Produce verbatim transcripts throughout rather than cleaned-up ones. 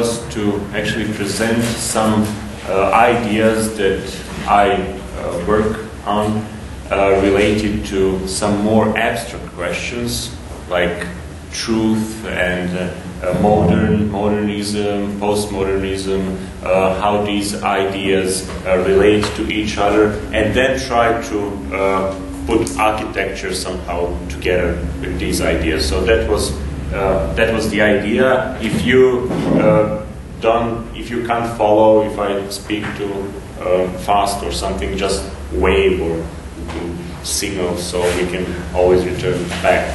was to actually present some uh, ideas that I uh, work on uh, related to some more abstract questions like truth and uh, uh, modern, modernism, postmodernism, uh, how these ideas uh, relate to each other, and then try to uh, put architecture somehow together with these ideas. So that was uh, that was the idea. If you uh, don't, if you can't follow, if I speak too uh, fast or something, just wave or signal so we can always return back.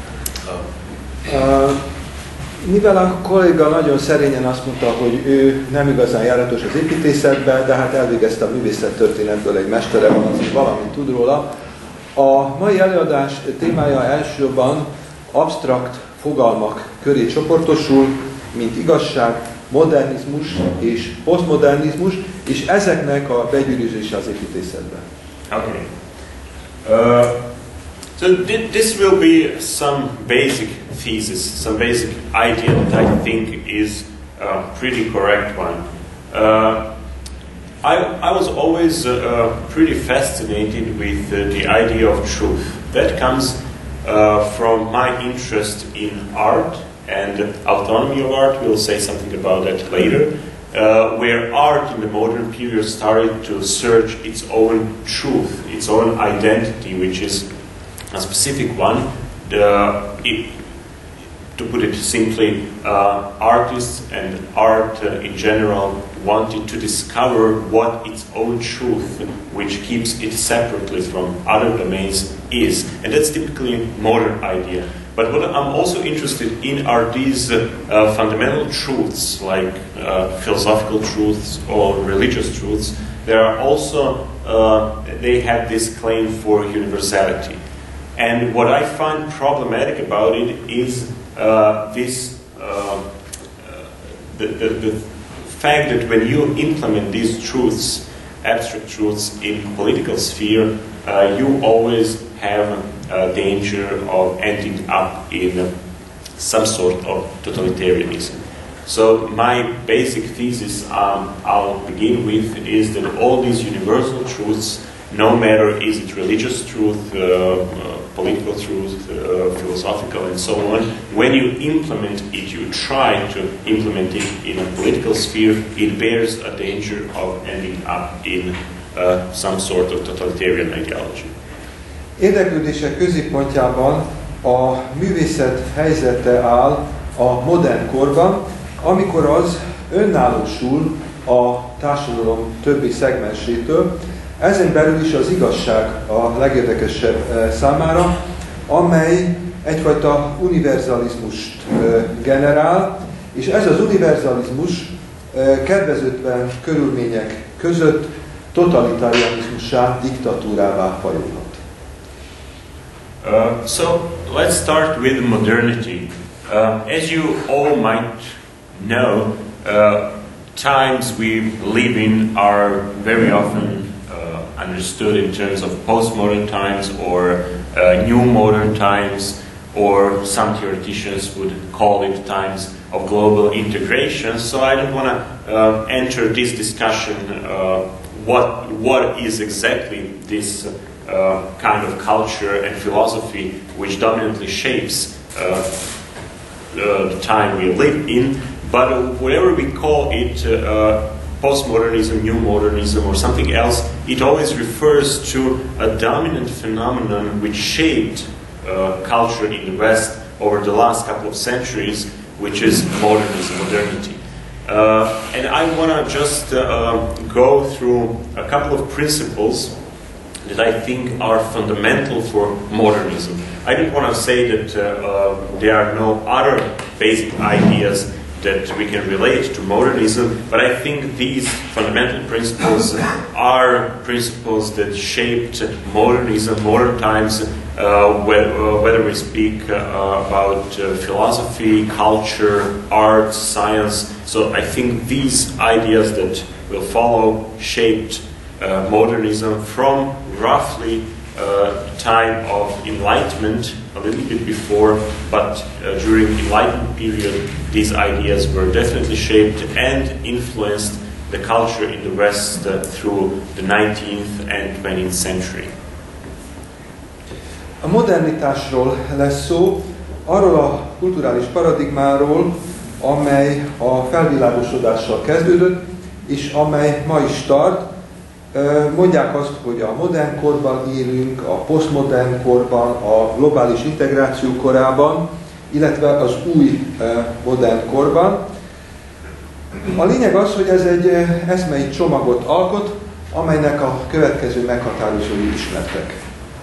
Uh, mivel a kolléga nagyon szerényen azt mondta, hogy ő nem igazán járatos az építészetben, de hát elvégezte a művészettörténetből egy mestere van, az, hogy valamit tud róla. A mai előadás témája elsősorban absztrakt fogalmak köré csoportosul, mint igazság, modernizmus és posztmodernizmus, és ezeknek a begyűrűzése az építészetben. Okay. Uh, so th this will be some basic thesis, some basic idea that I think is a pretty correct one. Uh, I, I was always uh, pretty fascinated with uh, the idea of truth. That comes uh, from my interest in art and autonomy of art. We'll say something about that later. Uh, where art in the modern period started to search its own truth, its own identity, which is a specific one. The, it, to put it simply, uh, artists and art uh, in general wanted to discover what its own truth, which keeps it separately from other domains, is. And that's typically a modern idea. But what I'm also interested in are these uh, uh, fundamental truths, like uh, philosophical truths or religious truths. There are also, uh, they have this claim for universality. And what I find problematic about it is uh, this, uh, uh, the, the, the fact that when you implement these truths, abstract truths in political sphere, uh, you always have Uh, danger of ending up in uh, some sort of totalitarianism. So my basic thesis um, I'll begin with is that all these universal truths, no matter is it religious truth, uh, uh, political truth, uh, philosophical and so on, when you implement it, you try to implement it in a political sphere, it bears a danger of ending up in uh, some sort of totalitarian ideology. Érdeklődések középpontjában a művészet helyzete áll a modern korban, amikor az önállósul a társadalom többi szegmensétől. Ezen belül is az igazság a legérdekesebb számára, amely egyfajta univerzalizmust generál, és ez az univerzalizmus kedvezőtlen körülmények között totalitarianizmussá, diktatúrává fajulhat. Uh, so let's start with modernity. Uh, as you all might know, uh, times we live in are very often uh, understood in terms of postmodern times or uh, new modern times, or some theoreticians would call it times of global integration. So I don't want to uh, enter this discussion uh, what what is exactly this uh, Uh, kind of culture and philosophy which dominantly shapes uh, uh, the time we live in, but uh, whatever we call it, uh, postmodernism, new modernism or something else, it always refers to a dominant phenomenon which shaped uh, culture in the West over the last couple of centuries, which is modernism, modernity. Uh, and I want to just uh, go through a couple of principles that I think are fundamental for modernism. I don't want to say that uh, uh, there are no other basic ideas that we can relate to modernism, but I think these fundamental principles are principles that shaped modernism, modern times, uh, whether, uh, whether we speak uh, about uh, philosophy, culture, art, science. So I think these ideas that will follow shaped uh, modernism from roughly uh, time of Enlightenment, a little bit before, but uh, during the Enlightenment period, these ideas were definitely shaped and influenced the culture in the West uh, through the nineteenth and twentieth century. A modernitásról lesz szó, arról a kulturális paradigmáról, amely a felvilágosodással kezdődött, és amely ma is tart. Mondják azt, hogy a modern korban élünk, a posztmodern korban, a globális integráció korában, illetve az új modern korban. A lényeg az, hogy ez egy eszmei csomagot alkot, amelynek a következő meghatározói ismertek.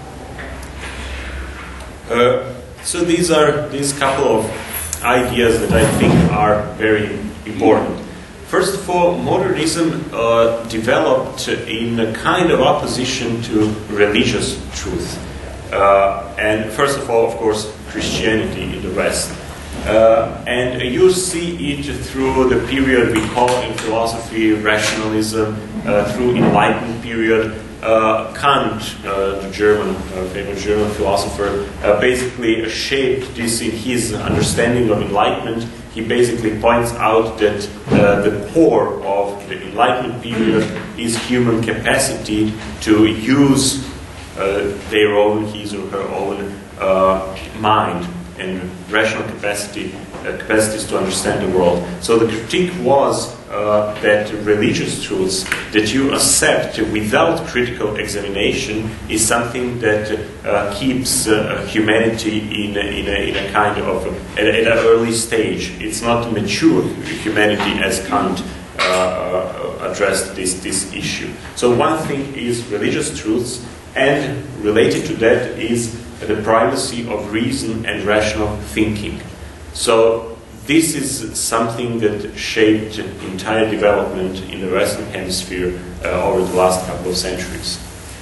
Uh, so these are these couple of ideas that I think are very important. First of all, modernism uh, developed in a kind of opposition to religious truth. Uh, and first of all, of course, Christianity in the West. Uh, and you see it through the period we call in philosophy rationalism, uh, through Enlightenment period. Uh, Kant, uh, the German, uh, famous German philosopher, uh, basically shaped this in his understanding of Enlightenment. He basically points out that uh, the core of the Enlightenment period is human capacity to use uh, their own, his or her own uh, mind and rational capacity, uh, capacities to understand the world. So the critique was uh, that religious truths that you accept without critical examination is something that uh, keeps uh, humanity in a, in, a, in a kind of, at, at an early stage. It's not mature humanity as Kant uh, uh, addressed this, this issue. So one thing is religious truths, and related to that is the primacy of reason and rational thinking. So this is something that shaped entire development in the Western Hemisphere uh, over the last couple of centuries.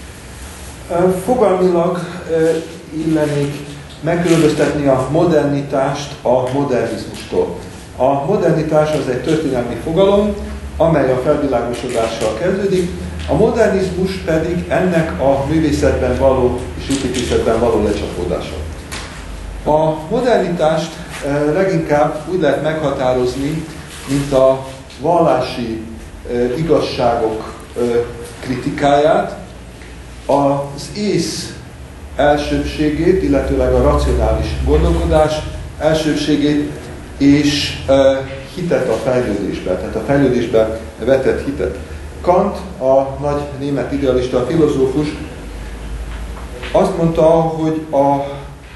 Fogalmilag illenék megkülönböztetni a modernitást a modernizmustól. A modernitás az egy történelmi fogalom, amely a felvilágosodással kezdődik, a modernizmus pedig ennek a művészetben való és építészetben való lecsapódása. A modernitást leginkább úgy lehet meghatározni, mint a vallási igazságok kritikáját, az ész elsőbségét, illetőleg a racionális gondolkodás elsőbségét és hitet a fejlődésbe, tehát a fejlődésbe vetett hitet. Kant, a nagy német idealista, a filozófus azt mondta, hogy a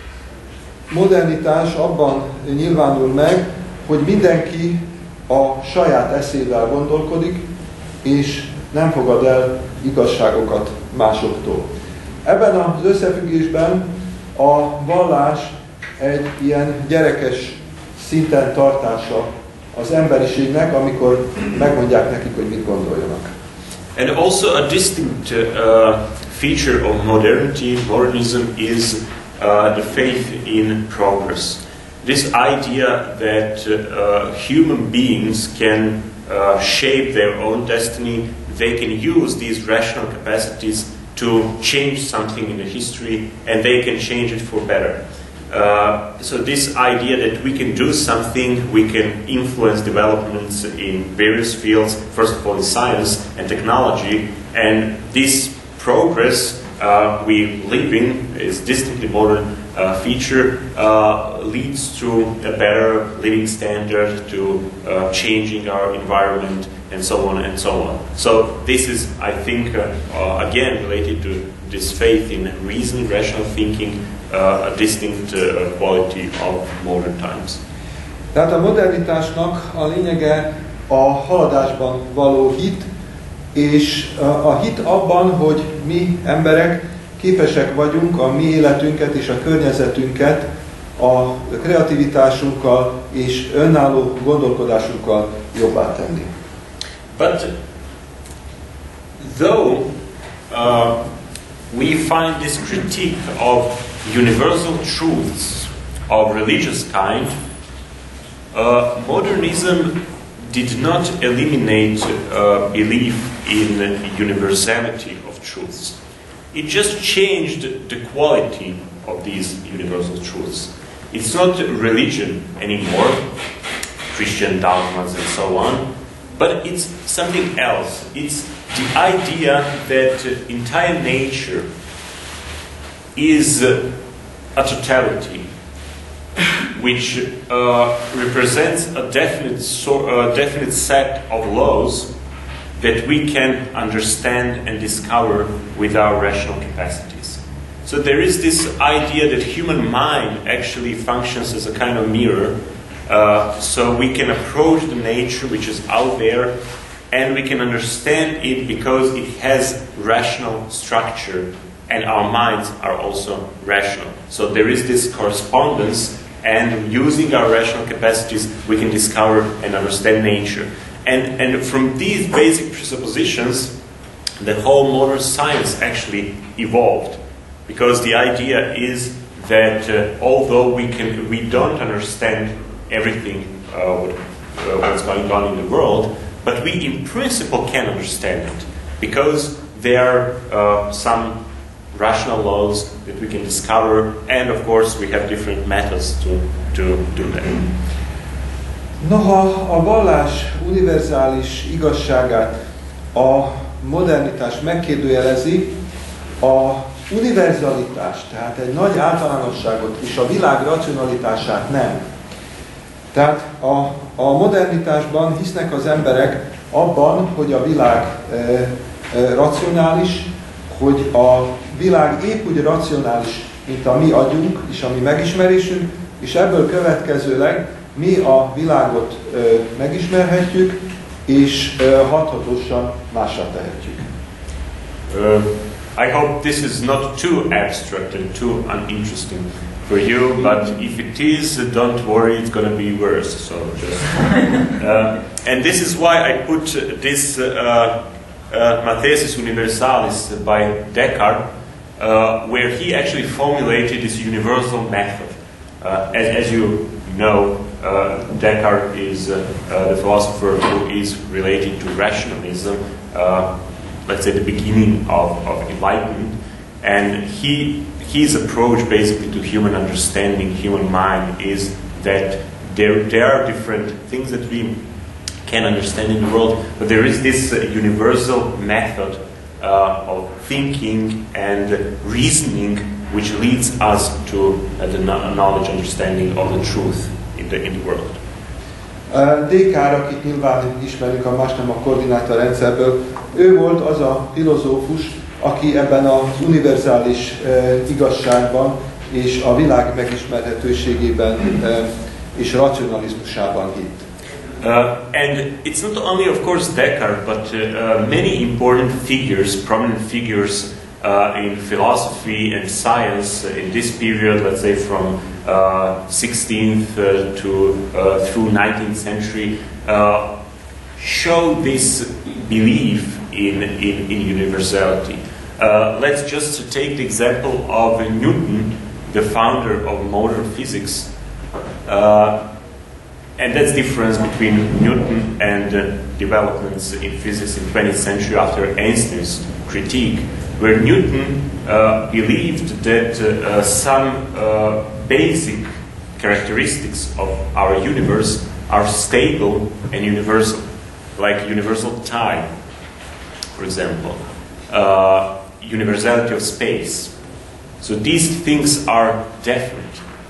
modernitás abban nyilvánul meg, hogy mindenki a saját eszével gondolkodik, és nem fogad el igazságokat másoktól. Ebben az összefüggésben a vallás egy ilyen gyerekes szinten tartása az emberiségnek, amikor megmondják nekik, hogy mit gondoljanak. And also a distinct uh, feature of modernity, modernism, is uh, the faith in progress. This idea that uh, human beings can uh, shape their own destiny, they can use these rational capacities to change something in the history, and they can change it for better. Uh, so this idea that we can do something, we can influence developments in various fields, first of all in science and technology, and this progress uh, we live in is distinctly modern uh, feature, uh, leads to a better living standard, to uh, changing our environment, and so on and so on. So this is, I think, uh, uh, again related to this faith in reason, rational thinking, Uh, a distinct uh, quality of modern times. Tehát a modernitásnak a lényege a haladásban való hit, és a hit abban, hogy mi emberek képesek vagyunk a mi életünket és a környezetünket a kreativitásunkkal és önálló gondolkodásunkkal jobbá tenni. But though uh, we find this critique of universal truths of religious kind, uh, modernism did not eliminate uh, belief in the universality of truths. it just changed the quality of these universal truths. It's not religion anymore, Christian dogmas and so on, but it's something else. It's the idea that uh, entire nature is uh, a totality, which uh, represents a definite, so, uh, definite set of laws that we can understand and discover with our rational capacities. So there is this idea that human mind actually functions as a kind of mirror, uh, so we can approach the nature which is out there and we can understand it because it has rational structure and our minds are also rational. So there is this correspondence, and using our rational capacities we can discover and understand nature. And, and from these basic presuppositions the whole modern science actually evolved. Because the idea is that uh, although we can, we don't understand everything uh, what, uh, what's going on in the world, but we in principle can understand it, because there are uh, some rational laws that we can discover, and of course we have different methods to, to do that. Noha a vallás univerzális igazságát a modernitás megkérdőjelezi, a univerzalitás, tehát egy nagy általánosságot és a világ racionalitását nem. Tehát a, a modernitásban hisznek az emberek abban, hogy a világ e, e, racionális, hogy a világ épp úgy racionális, mint a mi agyunk és a mi megismerésünk, és ebből következőleg mi a világot e, megismerhetjük, és e, hathatósan másra tehetjük. Uh. I hope this is not too abstract and too uninteresting for you, but if it is, don't worry, it's going to be worse. So just, uh, and this is why I put this uh, uh, Mathesis Universalis by Descartes, uh, where he actually formulated this universal method. Uh, as, as you know, uh, Descartes is uh, uh, the philosopher who is related to rationalism. Uh, let's say the beginning of, of enlightenment, and he his approach basically to human understanding, human mind, is that there there are different things that we can understand in the world, but there is this uh, universal method uh, of thinking and reasoning which leads us to uh, the knowledge, understanding of the truth in the in the world. Descartes, akit nyilván ismerünk a más nem a koordinátorrendszerből, ő volt az a filozófus, aki ebben az univerzális e, igazságban és a világ megismerhetőségében e, és racionalizmusában hitt. Uh, and it's not only, of course, Descartes, but uh, many important figures, prominent figures uh, in philosophy and science in this period, let's say from uh, sixteenth uh, to uh, through nineteenth century, uh, show this belief in, in, in universality. Uh, let's just take the example of Newton, the founder of modern physics. Uh, And that's the difference between Newton and uh, developments in physics in twentieth century after Einstein's critique, where Newton uh, believed that uh, some uh, basic characteristics of our universe are stable and universal, like universal time, for example, uh, universality of space. So these things are definite.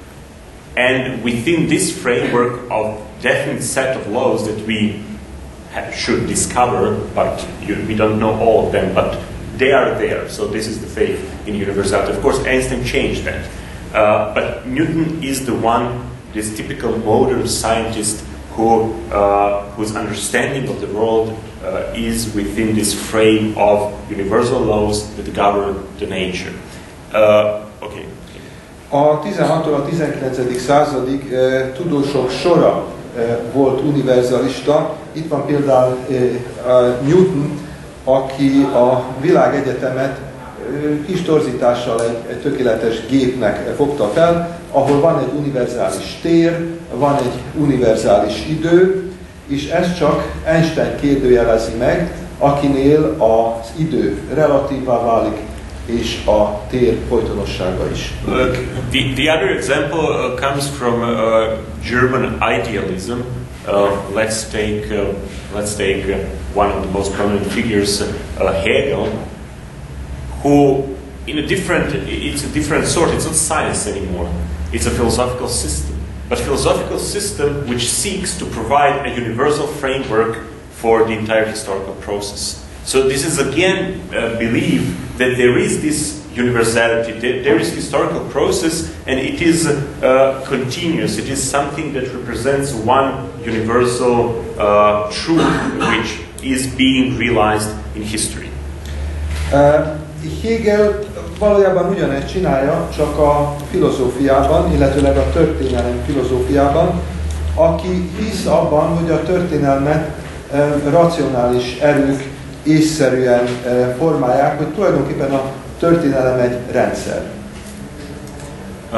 And within this framework of definite set of laws that we have, should discover, but you, we don't know all of them, but they are there. So this is the faith in universality. Of course, Einstein changed that. Uh, but Newton is the one, this typical modern scientist who, uh, whose understanding of the world uh, is within this frame of universal laws that govern the nature. Uh, okay. A tizenhattól a tizenkilencedik századig e, tudósok sora e, volt univerzalista. Itt van például e, a Newton, aki a világegyetemet e, kis torzítással egy, egy tökéletes gépnek fogta fel, ahol van egy univerzális tér, van egy univerzális idő, és ezt csak Einstein kérdőjelezi meg, akinél az idő relatívvá válik, és a tér folytonossága is. Uh, the, the other example uh, comes from uh, German idealism. Uh, let's take uh, let's take uh, one of the most prominent figures, uh, Hegel, who in a different it's a different sort. It's not science anymore. It's a philosophical system, but philosophical system which seeks to provide a universal framework for the entire historical process. So this is again a belief that there is this universality, that there is historical process, and it is uh, continuous. It is something that represents one universal uh, truth which is being realized in history. Uh, Hegel valójában ugyanezt csinálja, csak a filozófiában, illetőleg a történelem filozófiában, aki hisz abban, hogy a történelmet uh, racionális erők észszerűen uh, formálják, hogy tulajdonképpen a történelem egy rendszer. Uh,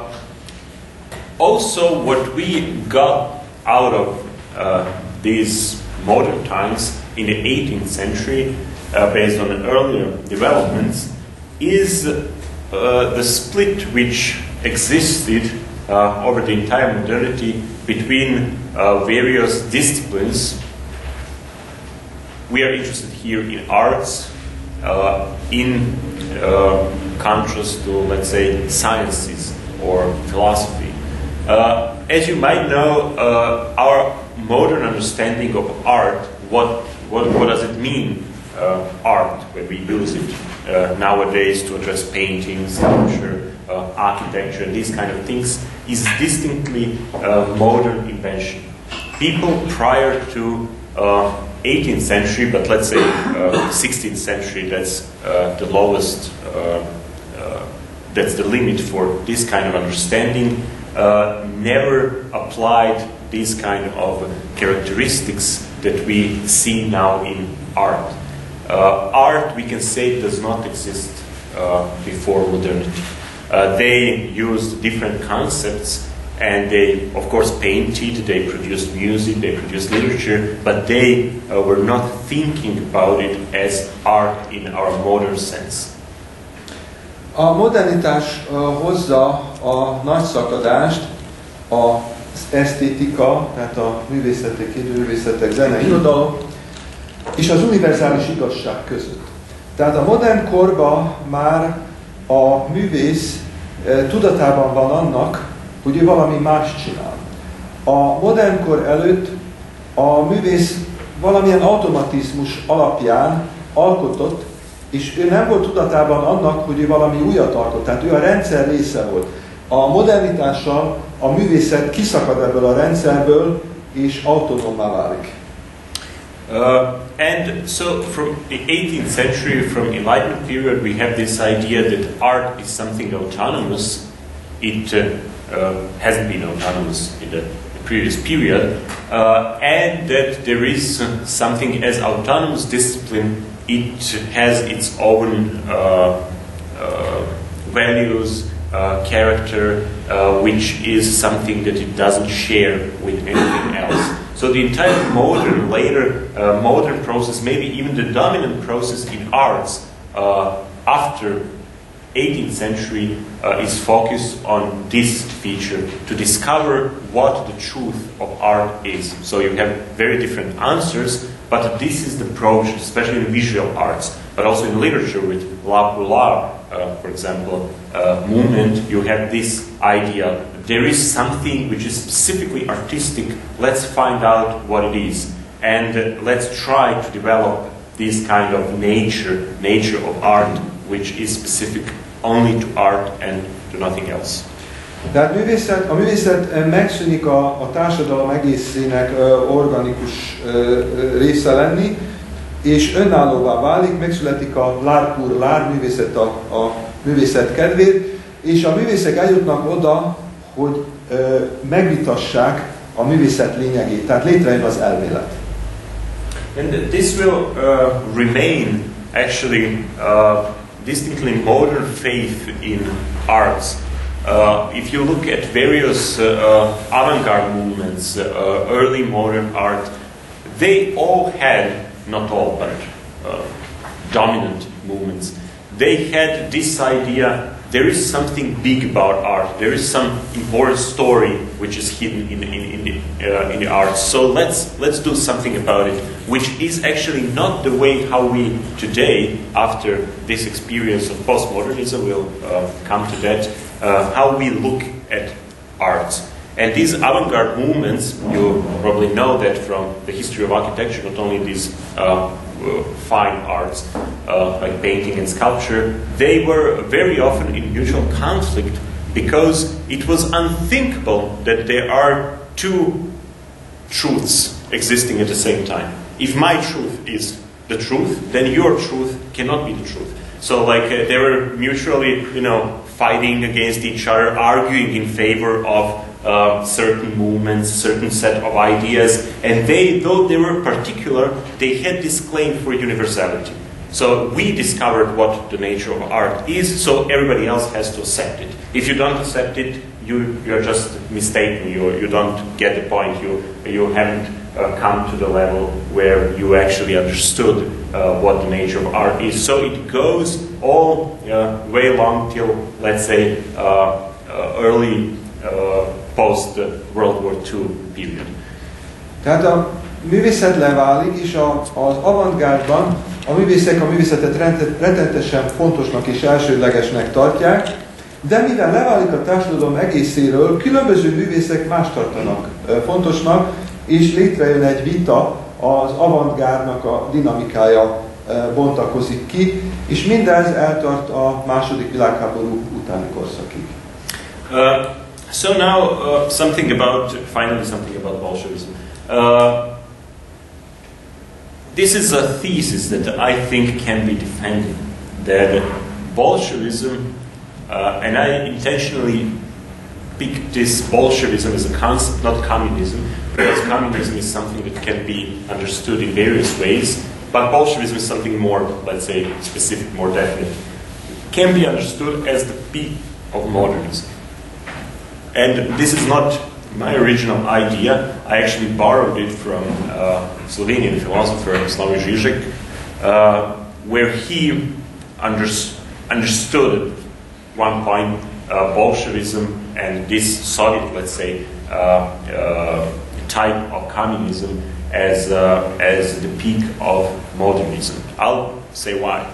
also, what we got out of uh, these modern times in the eighteenth century, uh, based on the earlier developments, is uh, the split which existed uh, over the entire modernity between uh, various disciplines. We are interested here in arts, uh, in uh, contrast to, let's say, sciences or philosophy. Uh, as you might know, uh, our modern understanding of art, what, what, what does it mean, uh, art, when we use it uh, nowadays to address painting, sculpture, uh, architecture, these kind of things, is distinctly uh, modern invention. People prior to uh, eighteenth century, but let's say uh, sixteenth century, that's uh, the lowest, uh, uh, that's the limit for this kind of understanding, uh, never applied these kind of characteristics that we see now in art. Uh, art, we can say, does not exist uh, before modernity. Uh, they used different concepts, and they, of course, painted, they produced music, they produced literature, but they uh, were not thinking about it as art in our modern sense. A modernitás uh, hozza a nagy szakadást az esztétika, tehát a művészetek, képzőművészetek, zene, irodalom és az univerzális igazság között. Tehát a modern korban már a művész uh, tudatában van annak, hogy ő valami más csinál. A modern kor előtt a művész valamilyen automatizmus alapján alkotott, és ő nem volt tudatában annak, hogy ő valami újat alkot, tehát ő a rendszer része volt. A modernitással a művészet kiszakad ebből a rendszerből, és autonómmá válik. Uh, and so from the eighteenth century, from Enlightenment period, we have this idea that art is something autonomous. It uh, uh, hasn't been autonomous in the previous period, uh, and that there is uh, something as autonomous discipline. It has its own uh, uh, values, uh, character, uh, which is something that it doesn't share with anything else. So the entire modern, later uh, modern process, maybe even the dominant process in arts uh, after eighteenth century uh, is focused on this feature, to discover what the truth of art is. So you have very different answers, but this is the approach, especially in visual arts, but also in literature with La Couleur, uh, for example, uh, movement. You have this idea. There is something which is specifically artistic. Let's find out what it is, and uh, let's try to develop this kind of nature, nature of art, which is specific only to art and to nothing else. Tehát művészet, a művészet megszűnik a, a társadalom egészének uh, organikus uh, része lenni, és önállóvá válik, megszületik a l'art pour l'art, művészet a, a művészet kedvéért, és a művészek eljutnak oda, hogy uh, megvitassák a művészet lényegét, tehát létrejön az elmélet. And this will uh, remain actually uh, distinctly modern faith in arts. Uh, if you look at various uh, uh, avant-garde movements, uh, early modern art, they all had, not all, but uh, dominant movements, they had this idea, there is something big about art, there is some important story which is hidden in, in, in, the, uh, in the art, so let's, let's do something about it, which is actually not the way how we today, after this experience of postmodernism, we'll uh, come to that, uh, how we look at art. And these avant-garde movements, you probably know that from the history of architecture, not only these uh, uh, fine arts uh, like painting and sculpture, they were very often in mutual conflict because it was unthinkable that there are two truths existing at the same time. If my truth is the truth, then your truth cannot be the truth. So like uh, they were mutually, you know, fighting against each other, arguing in favor of Uh, certain movements, certain set of ideas, and they, though they were particular, they had this claim for universality. So we discovered what the nature of art is, so everybody else has to accept it. If you don't accept it, you, you're just mistaken, you, you don't get the point, you, you haven't uh, come to the level where you actually understood uh, what the nature of art is. So it goes all uh, way long till, let's say, uh, uh, early uh, post-World War Two period. Tehát a művészet leválik, és a, az avantgárdban a művészek a művészetet rettenetesen fontosnak és elsődlegesnek tartják, de mivel leválik a társadalom egészéről, különböző művészek más tartanak fontosnak, és létrejön egy vita, az avantgárdnak a dinamikája bontakozik ki, és mindez eltart a második világháború utáni korszakig. Uh, So now uh, something about, finally something about Bolshevism. Uh, this is a thesis that I think can be defended, that Bolshevism, uh, and I intentionally picked this Bolshevism as a concept, not communism, because communism is something that can be understood in various ways, but Bolshevism is something more, let's say, specific, more definite. Can be understood as the peak of modernism. And this is not my original idea. I actually borrowed it from uh, Slovenian philosopher Slavoj Žižek, uh, where he under understood at one point uh, Bolshevism and this solid, let's say, uh, uh, type of communism as, uh, as the peak of modernism. I'll say why.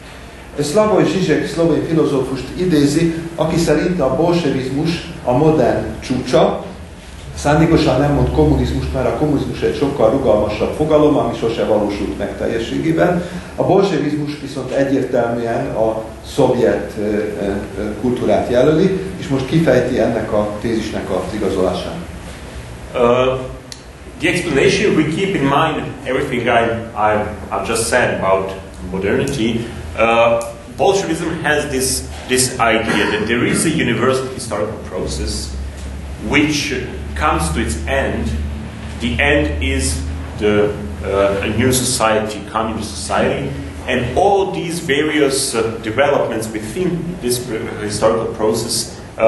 Slavoj Žižek szlovén filozófust idézi, aki szerint a bolsevizmus a modern csúcsa. Szándékosan nem mond kommunizmust, mert a kommunizmus egy sokkal rugalmasabb fogalom, ami sose valósult meg teljességében. A bolsevizmus viszont egyértelműen a szovjet kultúrát jelöli, és most kifejti ennek a tézisnek az igazolását. Uh, the explanation, we keep in mind everything I, I, I've just said about modernity. Uh, Bolshevism has this, this idea that there is a universal historical process which comes to its end. The end is the, uh, a new society, communist society, and all these various uh, developments within this historical process uh,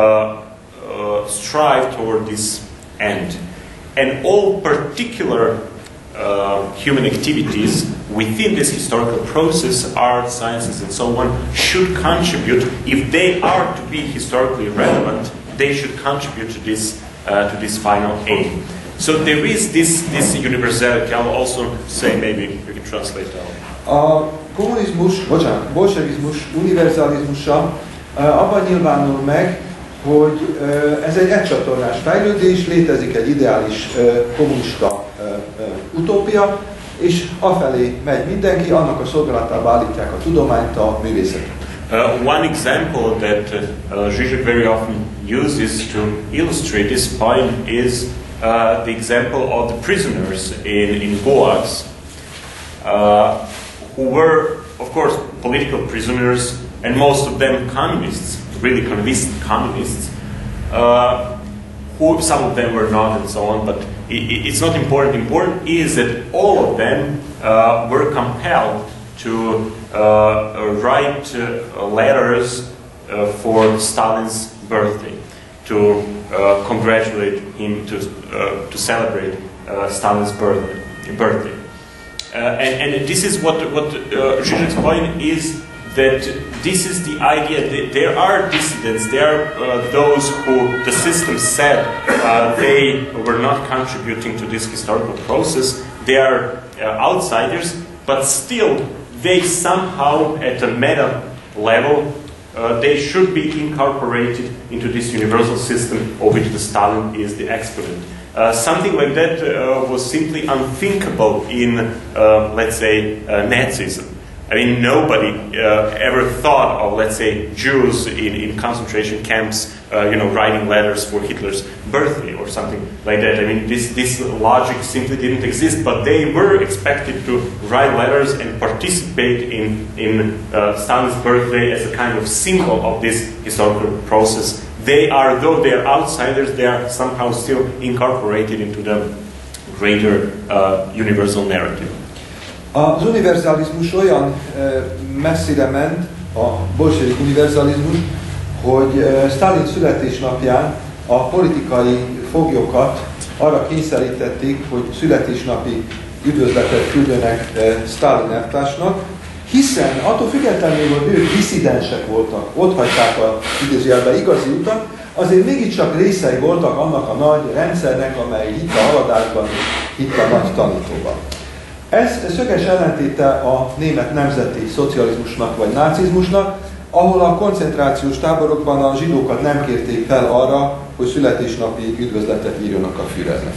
uh, strive toward this end. And all particular uh, human activities within this historical process, art, sciences, and so on, should contribute, if they are to be historically relevant, they should contribute to this, uh, to this final aim. So there is this, this universality. I'll also say, maybe you can translate that. A kommunizmus, bocsánat, bolsevizmus univerzalizmusa uh, abban nyilvánul meg, hogy uh, ez egy egycsatornás fejlődés, létezik egy ideális uh, kommunista uh, uh, utópia, és afelé megy mindenki, annak a szolgálatába állítják a tudományt, a művészetet. Uh, one example that uh, Žižek very often uses to illustrate this point is uh, the example of the prisoners in, in gulags, uh, who were, of course, political prisoners, and most of them communists, really convinced communists. Uh, who, some of them were not, and so on, but it, it's not important. Important is that all of them uh, were compelled to uh, write uh, letters uh, for Stalin's birthday, to uh, congratulate him, to, uh, to celebrate uh, Stalin's birthday. birthday. Uh, and, and this is what, what uh, Žižek's point is, that this is the idea that there are dissidents, there are uh, those who the system said uh, they were not contributing to this historical process, they are uh, outsiders, but still they somehow at a meta level uh, they should be incorporated into this universal system of which the Stalin is the exponent. Uh, something like that uh, was simply unthinkable in, uh, let's say, uh, Nazism. I mean, nobody uh, ever thought of, let's say, Jews in, in concentration camps, uh, you know, writing letters for Hitler's birthday or something like that. I mean, this, this logic simply didn't exist, but they were expected to write letters and participate in, in uh, Stalin's birthday as a kind of symbol of this historical process. They are, though they are outsiders, they are somehow still incorporated into the greater uh, universal narrative. Az univerzalizmus olyan messzire ment, a bolsevik univerzalizmus, hogy Sztálin születésnapján a politikai foglyokat arra kényszerítették, hogy születésnapi üdvözletet küldjenek Sztálin elvtársnak, hiszen attól függetlenül, hogy ők disszidensek voltak, ott hagyták a idézőjelben igazi utat, azért mégiscsak részei voltak annak a nagy rendszernek, amely hitt a haladásban, hitt a nagy tanítóban. Ez szöges ellentéte a német nemzeti szocializmusnak vagy nácizmusnak, ahol a koncentrációs táborokban a zsidókat nem kérték fel arra, hogy születésnapi üdvözletet írjanak a Führernek.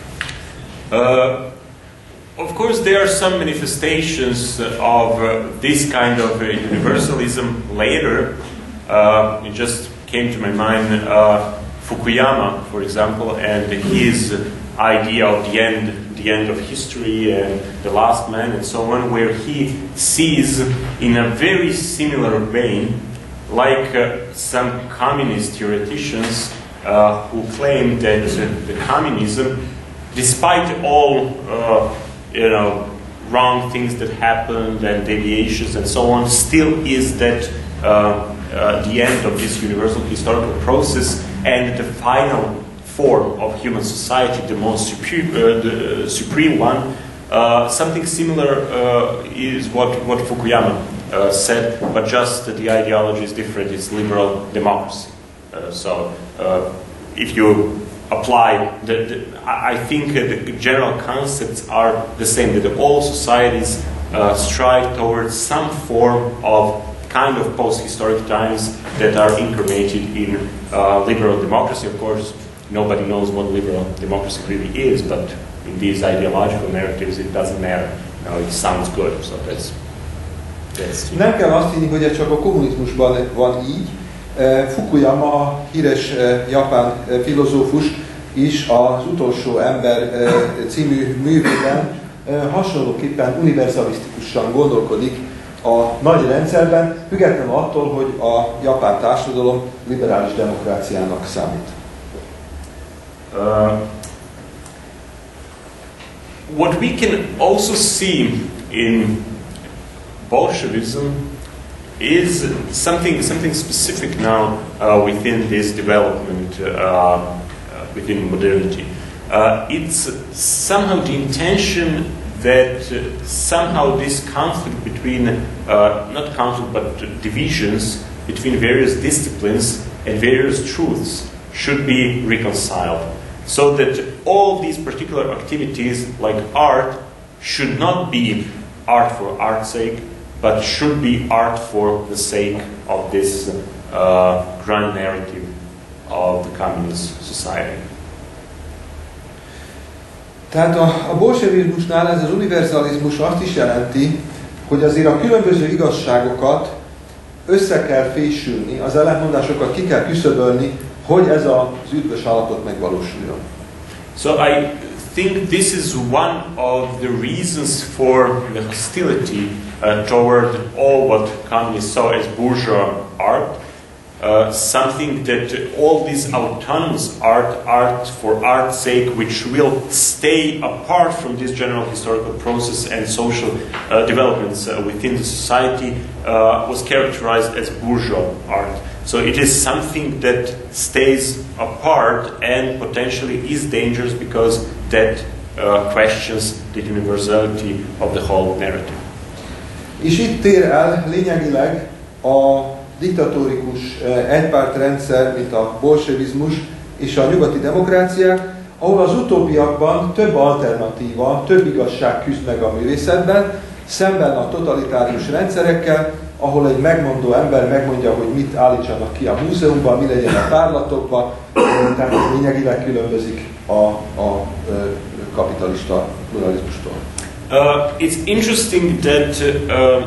Uh, of course there are some manifestations of uh, this kind of uh, universalism later. Uh, it just came to my mind uh, Fukuyama, for example, and his idea of the end, the end of history and the last man and so on, where he sees in a very similar vein, like uh, some communist theoreticians uh, who claim that uh, the communism, despite all uh, you know wrong things that happened and deviations and so on, still is that uh, uh, the end of this universal historical process and the final form of human society, the most supreme, uh, the supreme one. Uh, something similar uh, is what, what Fukuyama uh, said, but just uh, the ideology is different. It's liberal democracy. Uh, so uh, if you apply, the, the, I think uh, the general concepts are the same, that all societies uh, strive towards some form of kind of post-historic times that are incarnated in uh, liberal democracy, of course. Nobody knows what liberal democracy really is, but in these ideological narratives it doesn't matter. No, it sounds good, so that's, that's... Nem kell azt hinni, hogy ez csak a kommunizmusban van így. Fukuyama, a híres japán filozófus is az Utolsó ember című művében hasonlóképpen univerzalisztikusan gondolkodik a nagy rendszerben, függetlenül attól, hogy a japán társadalom liberális demokráciának számít. Uh, what we can also see in Bolshevism is something something specific now uh, within this development, uh, uh, within modernity. Uh, it's somehow the intention that uh, somehow this conflict between, uh, not conflict, but divisions between various disciplines and various truths should be reconciled. So that all these particular activities, like art, should not be art for art's sake, but should be art for the sake of this uh, grand narrative of the communist society. Tehát a, a bolsevizmusnál ez az univerzalizmus azt is jelenti, hogy azért a különböző igazságokat össze kell fésülni, az ellentmondásokat ki kell küszöbölni, hogy ez az üdvös állapot megvalósuljon. So I think this is one of the reasons for the hostility uh, toward all what communists saw as bourgeois art. Uh, something that all this autonomous art, art for art's sake, which will stay apart from this general historical process and social uh, developments uh, within the society, uh, was characterized as bourgeois art. So it is something that stays apart and potentially is dangerous because that uh, questions the universality of the whole narrative. És itt tér el lényegileg a diktatórikus egypártrendszer, mint a bolsevizmus és a nyugati demokráciák, ahol az utópiakban több alternatíva, több igazság küzd meg a művészetben, szemben a totalitárius rendszerekkel, ahol egy megmondó ember megmondja, hogy mit állítsanak ki a múzeumban, mi legyen a tárlatokban, tehát lényegileg különbözik a, a kapitalista pluralizmustól. Uh, it's interesting that uh,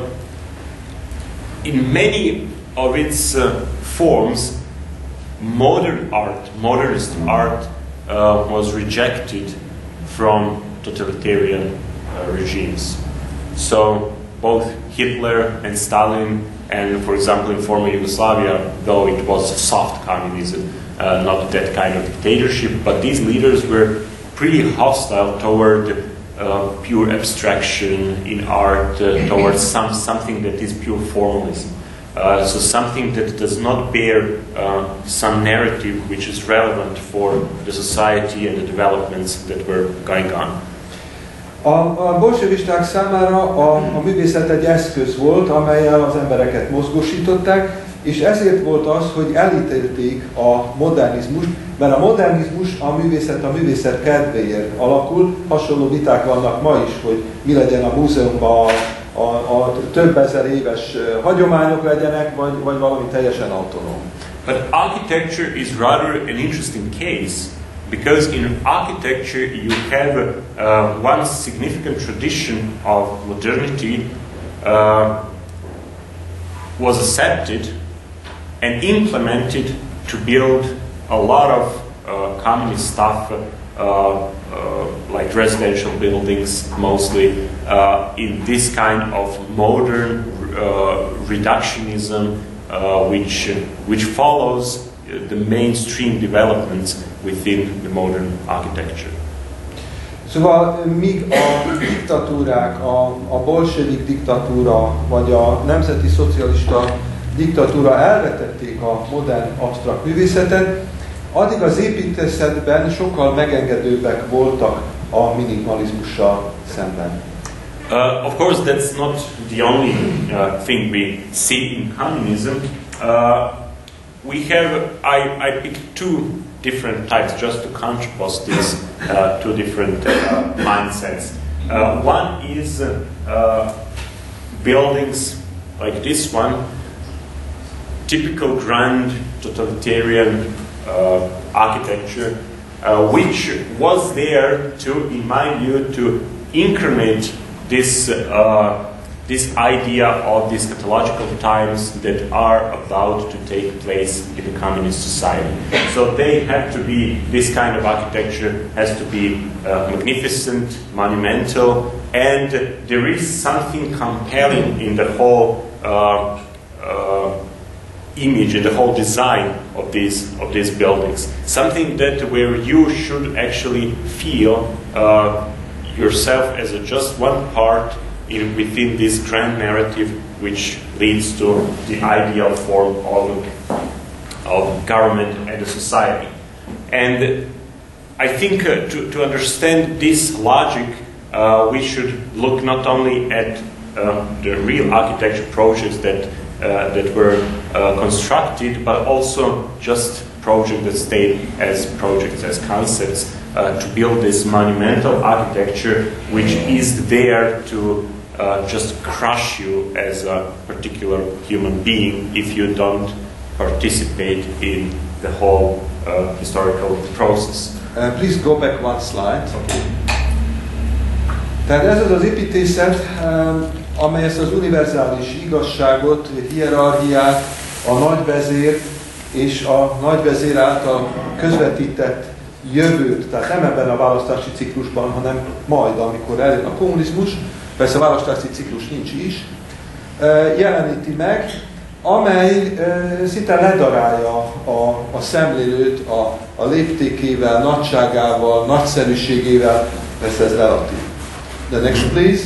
in many of its uh, forms, modern art, modernist art uh, was rejected from totalitarian uh, regimes. So both Hitler and Stalin, and for example in former Yugoslavia, though it was soft communism, uh, not that kind of dictatorship, but these leaders were pretty hostile toward uh, pure abstraction in art, uh, towards some, something that is pure formalism. Uh, so something that does not bear uh, some narrative which is relevant for the society and the developments that were going on. A, a bolsevisták számára a, a művészet egy eszköz volt, amellyel az embereket mozgósították, és ezért volt az, hogy elítélték a modernizmust, mert a modernizmus, a művészet a művészet kedvéért alakul. Hasonló viták vannak ma is, hogy mi legyen a múzeumban, a, a, a több ezer éves hagyományok legyenek, vagy, vagy valami teljesen autonóm. But architecture is rather an interesting case, because in architecture you have uh, one significant tradition of modernity uh, was accepted and implemented to build a lot of uh, communist stuff, uh, uh, like residential buildings mostly, uh, in this kind of modern uh, reductionism uh, which, which follows the mainstream developments within the modern architecture. Szóval míg a diktatúrák, a, a bolsevik diktatúra vagy a nemzeti szocialista diktatúra elvetették a modern absztrakt művészetet, addig az építészetben sokkal megengedőbbek voltak a minimalizmussal szemben. Uh, of course, that's not the only uh, thing we see in communism. Uh, we have, I, I picked two different types just to contrast these uh, two different uh, mindsets. Uh, one is uh, uh, buildings like this one, typical grand totalitarian uh, architecture, uh, which was there to, in my view, to incarnate this uh, this idea of these eschatological times that are about to take place in the communist society. So they have to be, this kind of architecture has to be uh, magnificent, monumental, and there is something compelling in the whole uh, uh, image, in the whole design of these of these buildings. Something that where you should actually feel uh, yourself as a just one part in within this grand narrative, which leads to the ideal form of of government and a society. And I think uh, to to understand this logic, uh, we should look not only at uh, the real architecture projects that uh, that were uh, constructed, but also just projects that stayed as projects, as concepts, uh, to build this monumental architecture, which is there to uh, just crush you as a particular human being if you don't participate in the whole uh, historical process. Uh, please go back one slide. Okay. Tehát ez az az építészet, um, amely ezt az univerzális igazságot, hierarchiát, a nagyvezér és a nagyvezér által közvetített jövőt, tehát nem ebben a választási ciklusban, hanem majd, amikor eljön a kommunizmus, persze a választási ciklus nincs is, jeleníti meg, amely szinte ledarálja a, a szemlélőt a, a léptékével, nagyságával, nagyszerűségével, persze ez relatív. The next please.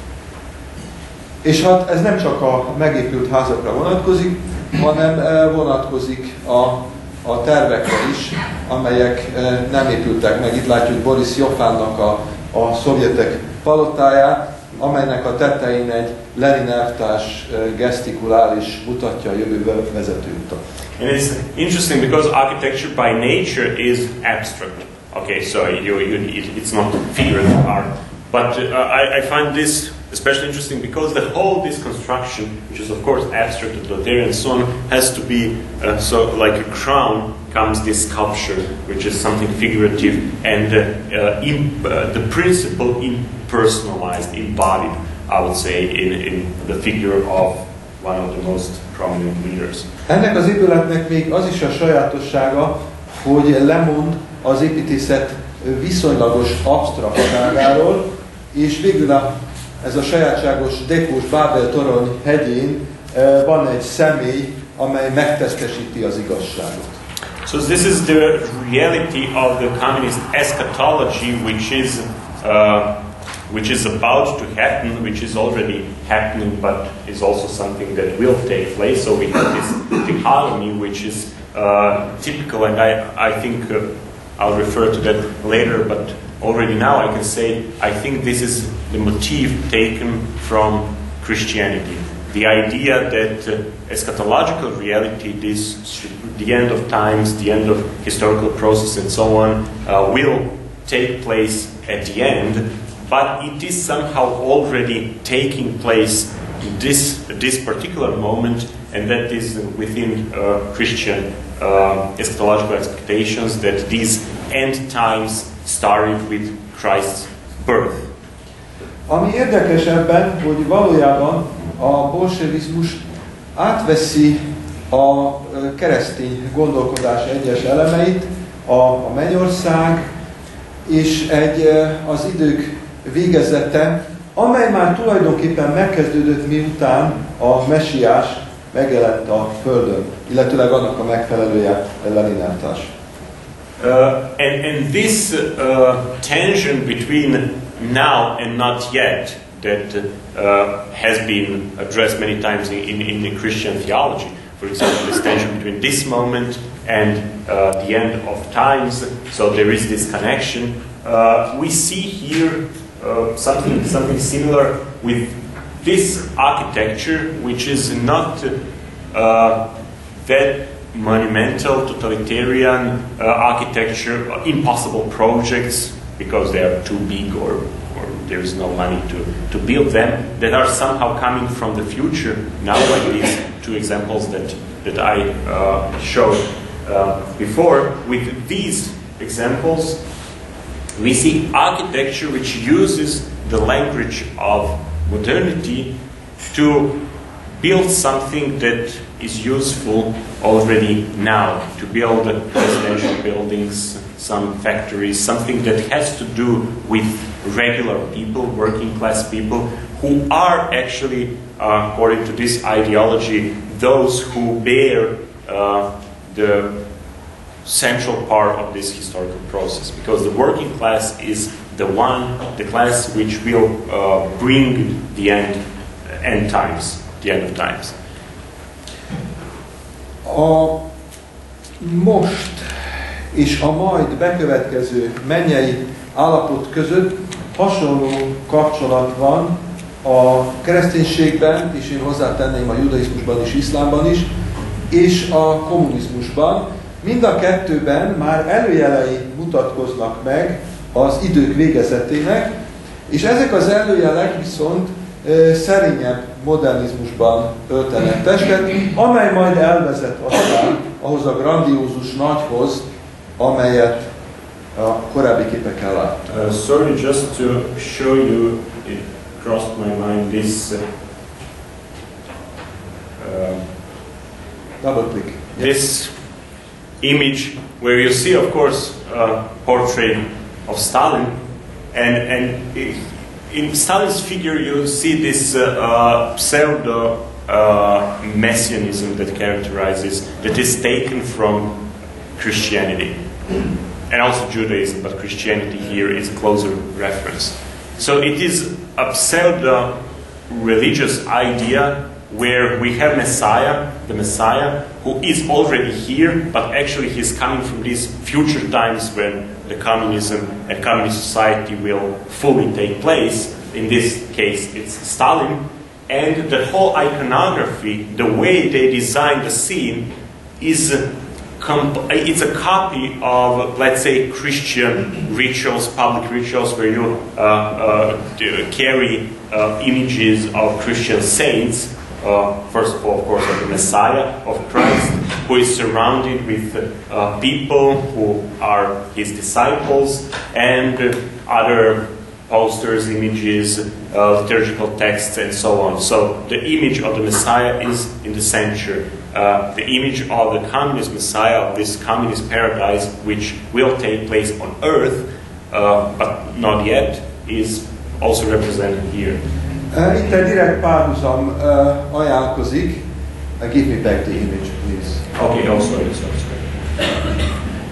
És hát ez nem csak a megépült házakra vonatkozik, hanem vonatkozik a, a tervekre is, amelyek nem épültek meg. Itt látjuk Boris Jofánnak a, a szovjetek palotáját, amelynek a tetején egy Lenin elvtárs gesztikulál és mutatja a jövőbe vezető utat. And it's interesting because architecture by nature is abstract. Okay, so you, you, it, it's not figurative art. But uh, I, I find this especially interesting because the whole this construction, which is of course abstract, totalitarian and so on, has to be uh, so like a crown comes this sculpture, which is something figurative, and uh, uh, in, uh, the principle impersonalized, embodied, I would say, in, in the figure of one of the most prominent leaders. Ennek az épületnek még az is a sajátossága, hogy lemond az építészet viszonylagos absztraktságáról, és végül a, ez a sajátságos dekós Bábel torony hegyén van egy személy, amely megtestesíti az igazságot. So this is the reality of the communist eschatology, which is uh, which is about to happen, which is already happening, but is also something that will take place. So we have this dichotomy, which is uh, typical, and I I think uh, I'll refer to that later, but already now I can say I think this is the motif taken from Christianity. The idea that uh, eschatological reality, this the end of times, the end of historical process and so on, uh, will take place at the end, but it is somehow already taking place in this, this particular moment, and that is within uh, Christian uh, eschatological expectations that these end times started with Christ's birth. Ami érdekes ebben, hogy valójában a bolsevizmus átveszi a keresztény gondolkodás egyes elemeit, a, a mennyország és egy az idők végezete, amely már tulajdonképpen megkezdődött, miután a messiás megjelent a Földön, illetőleg annak a megfelelője Lenin elvtárs. Uh, and, and this uh, tension between now and not yet that uh, has been addressed many times in, in, in the Christian theology. For example, this tension between this moment and uh, the end of times. So there is this connection. Uh, we see here uh, something something similar with this architecture, which is not uh, that monumental, totalitarian uh, architecture, uh, impossible projects because they are too big or, or there is no money to, to build them, that are somehow coming from the future, now like these two examples that, that I uh, showed uh, before. With these examples, we see architecture which uses the language of modernity to build something that is useful already now, to build residential buildings, some factories, something that has to do with regular people, working class people, who are actually, uh, according to this ideology, those who bear uh, the central part of this historical process, because the working class is the one, the class which will uh, bring the end, end times, the end of times. A most és a majd bekövetkező mennyei állapot között hasonló kapcsolat van a kereszténységben, és én hozzátenném a judaizmusban és iszlámban is, és a kommunizmusban. Mind a kettőben már előjelei mutatkoznak meg az idők végezetének, és ezek az előjelek viszont e, szerényebb modernizmusban öltenek testet, amely majd elvezet aztán ahhoz a grandiózus nagyhoz, amelyet a korábbi képeken láttuk. Uh, sorry, just to show you, it crossed my mind this uh, uh, Double click. This image where you see, of course, a portrait of Stalin, and and in Stalin's figure you see this uh, uh, pseudo uh, messianism that characterizes, that is taken from Christianity and also Judaism, but Christianity here is a closer reference. So it is a pseudo religious idea where we have Messiah, the Messiah, who is already here, but actually he's coming from these future times when the communism and communist society will fully take place. in this case it's Stalin, and the whole iconography, the way they designed the scene, is comp it's a copy of, let's say, Christian rituals, public rituals, where you uh, uh, carry uh, images of Christian saints. Uh, first of all, of course, of the Messiah, of Christ, who is surrounded with uh, people who are his disciples, and uh, other posters, images, uh, liturgical texts, and so on. So the image of the Messiah is in the center. Uh, the image of the communist Messiah, of this communist paradise, which will take place on earth, uh, but not yet, is also represented here. Uh, itt egy direkt párhuzam uh, ajánlkozik. Uh, give me back the image, please. Okay, oh, sorry, sorry, sorry.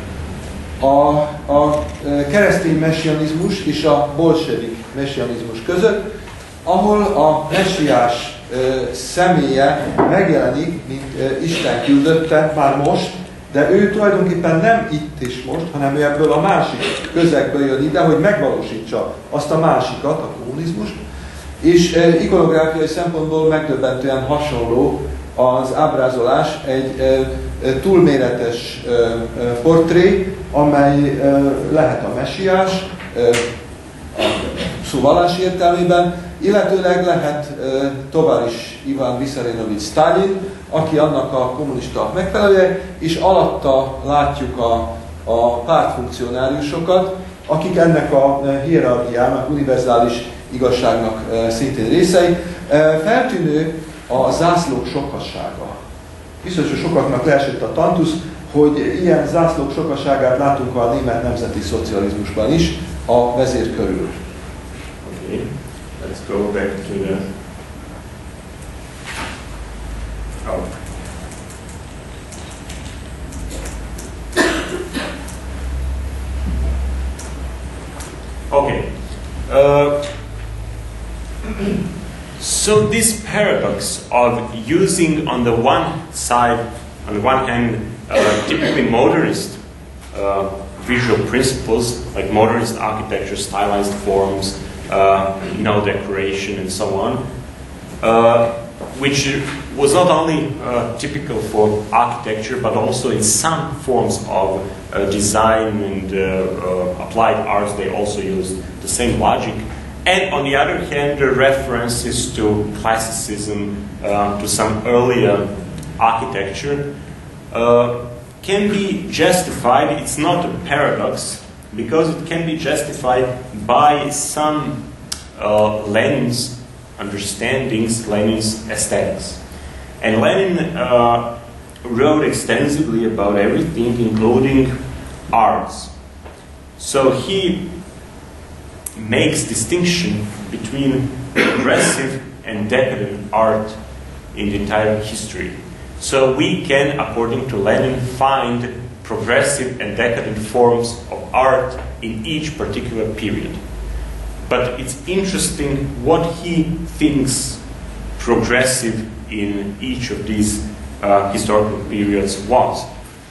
A, a keresztény messianizmus és a bolsevik messianizmus között, ahol a messiás uh, személye megjelenik, mint uh, Isten küldötte, már most, de ő tulajdonképpen nem itt és most, hanem ő ebből a másik közegből jön ide, hogy megvalósítsa azt a másikat, a kommunizmust. És e, ikonográfiai szempontból megdöbbentően hasonló az ábrázolás egy e, e, túlméretes e, e, portré, amely e, lehet a messiás, e, a szóvallás értelmében, illetőleg lehet e, Tovaris Iván Vissarionovics Sztálin, aki annak a kommunista megfelelője, és alatta látjuk a, a pártfunkcionáriusokat, akik ennek a hierarchiának, univerzális igazságnak uh, szintén részei. Uh, feltűnő a zászlók sokassága. Biztos, hogy sokaknak leesett a tantusz, hogy ilyen zászlók sokasságát látunk a német nemzeti szocializmusban is, a vezér körül. Okay, let's go back to the... Oh. Okay. Uh, So this paradox of using on the one side, on the one hand, uh, typically modernist uh, visual principles, like modernist architecture, stylized forms, uh, no decoration, and so on, uh, which was not only uh, typical for architecture, but also in some forms of uh, design and uh, uh, applied arts, they also used the same logic. And on the other hand, the references to classicism, uh, to some earlier architecture, uh, can be justified. It's not a paradox, because it can be justified by some uh, Lenin's understandings, Lenin's aesthetics. And Lenin uh, wrote extensively about everything, including arts. So he makes distinction between progressive and decadent art in the entire history. So we can, according to Lenin, find progressive and decadent forms of art in each particular period. But it's interesting what he thinks progressive in each of these uh, historical periods was.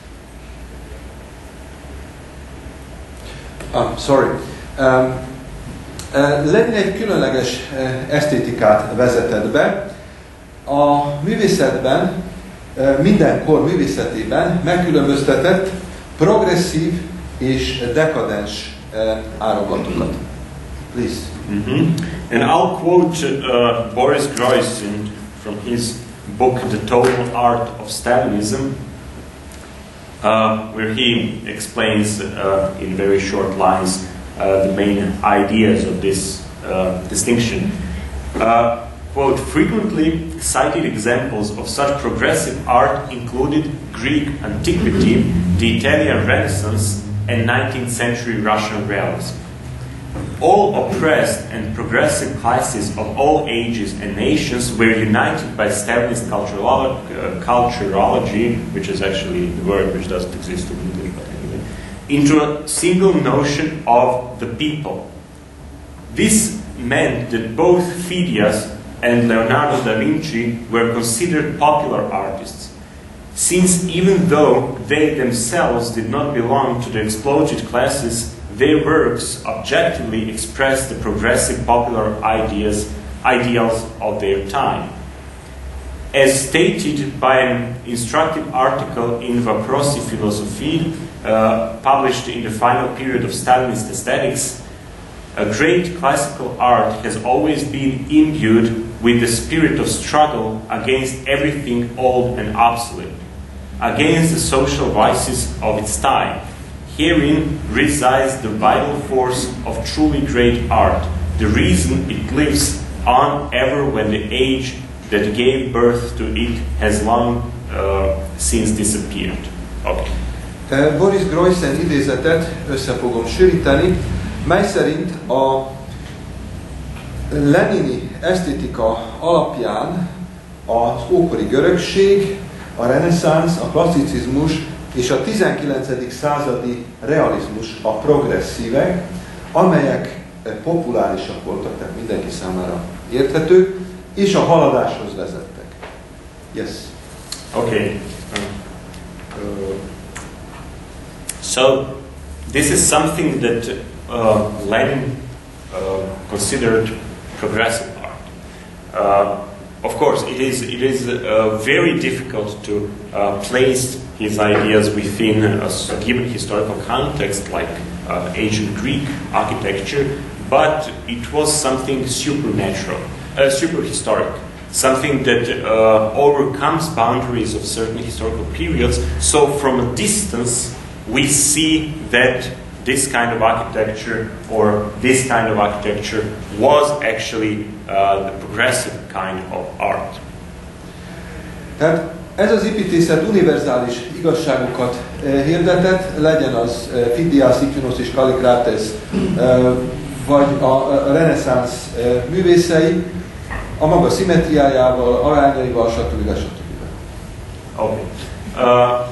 Oh, sorry. Um, Lenin egy különleges esztétikát vezetett be. A művészetben, minden kor művészetében megkülönböztetett progresszív és dekadens áramlatokat. Please. Mm-hmm. And I'll quote uh, Boris Groysman from his book The Total Art of Stalinism, uh, where he explains uh, in very short lines Uh, the main ideas of this uh, distinction. Uh, quote, frequently cited examples of such progressive art included Greek antiquity, the Italian Renaissance, and nineteenth century Russian realism. All oppressed and progressive classes of all ages and nations were united by Stalinist culturolo uh, culturology, which is actually the word which doesn't exist in English, but anyway, into a single notion of the people. This meant that both Phidias and Leonardo da Vinci were considered popular artists, since even though they themselves did not belong to the exploited classes, their works objectively express the progressive popular ideas, ideals of their time. As stated by an instructive article in Въпроси Philosophie, uh, published in the final period of Stalinist aesthetics, a great classical art has always been imbued with the spirit of struggle against everything old and obsolete, against the social vices of its time. Herein resides the vital force of truly great art, the reason it lives on ever when the age that gave birth to it has long uh, since disappeared. Okay. Boris Groysen idézetet össze fogom sűríteni, mely szerint a lenini esztétika alapján az ókori görögség, a reneszánsz, a klasszicizmus és a tizenkilencedik századi realizmus a progresszívek, amelyek populárisak voltak, tehát mindenki számára érthetők, és a haladáshoz vezettek. Yes. Okay. Uh, so this is something that uh, Lenin uh, considered progressive art. Uh, of course, it is it is uh, very difficult to uh, place his ideas within a given historical context, like uh, ancient Greek architecture, but it was something supernatural. Uh, super historic, something that uh, overcomes boundaries of certain historical periods. So from a distance, we see that this kind of architecture or this kind of architecture was actually uh, the progressive kind of art. Tehát ez az építészet univerzális igazságokat uh, hirdetett, legyen az uh, Phidias, Ichthyonos és Kallikrates, uh, vagy a, a reneszánsz uh, művészei, a maga szimmetriájával, arányaival, stb. stb. Okay. Uh,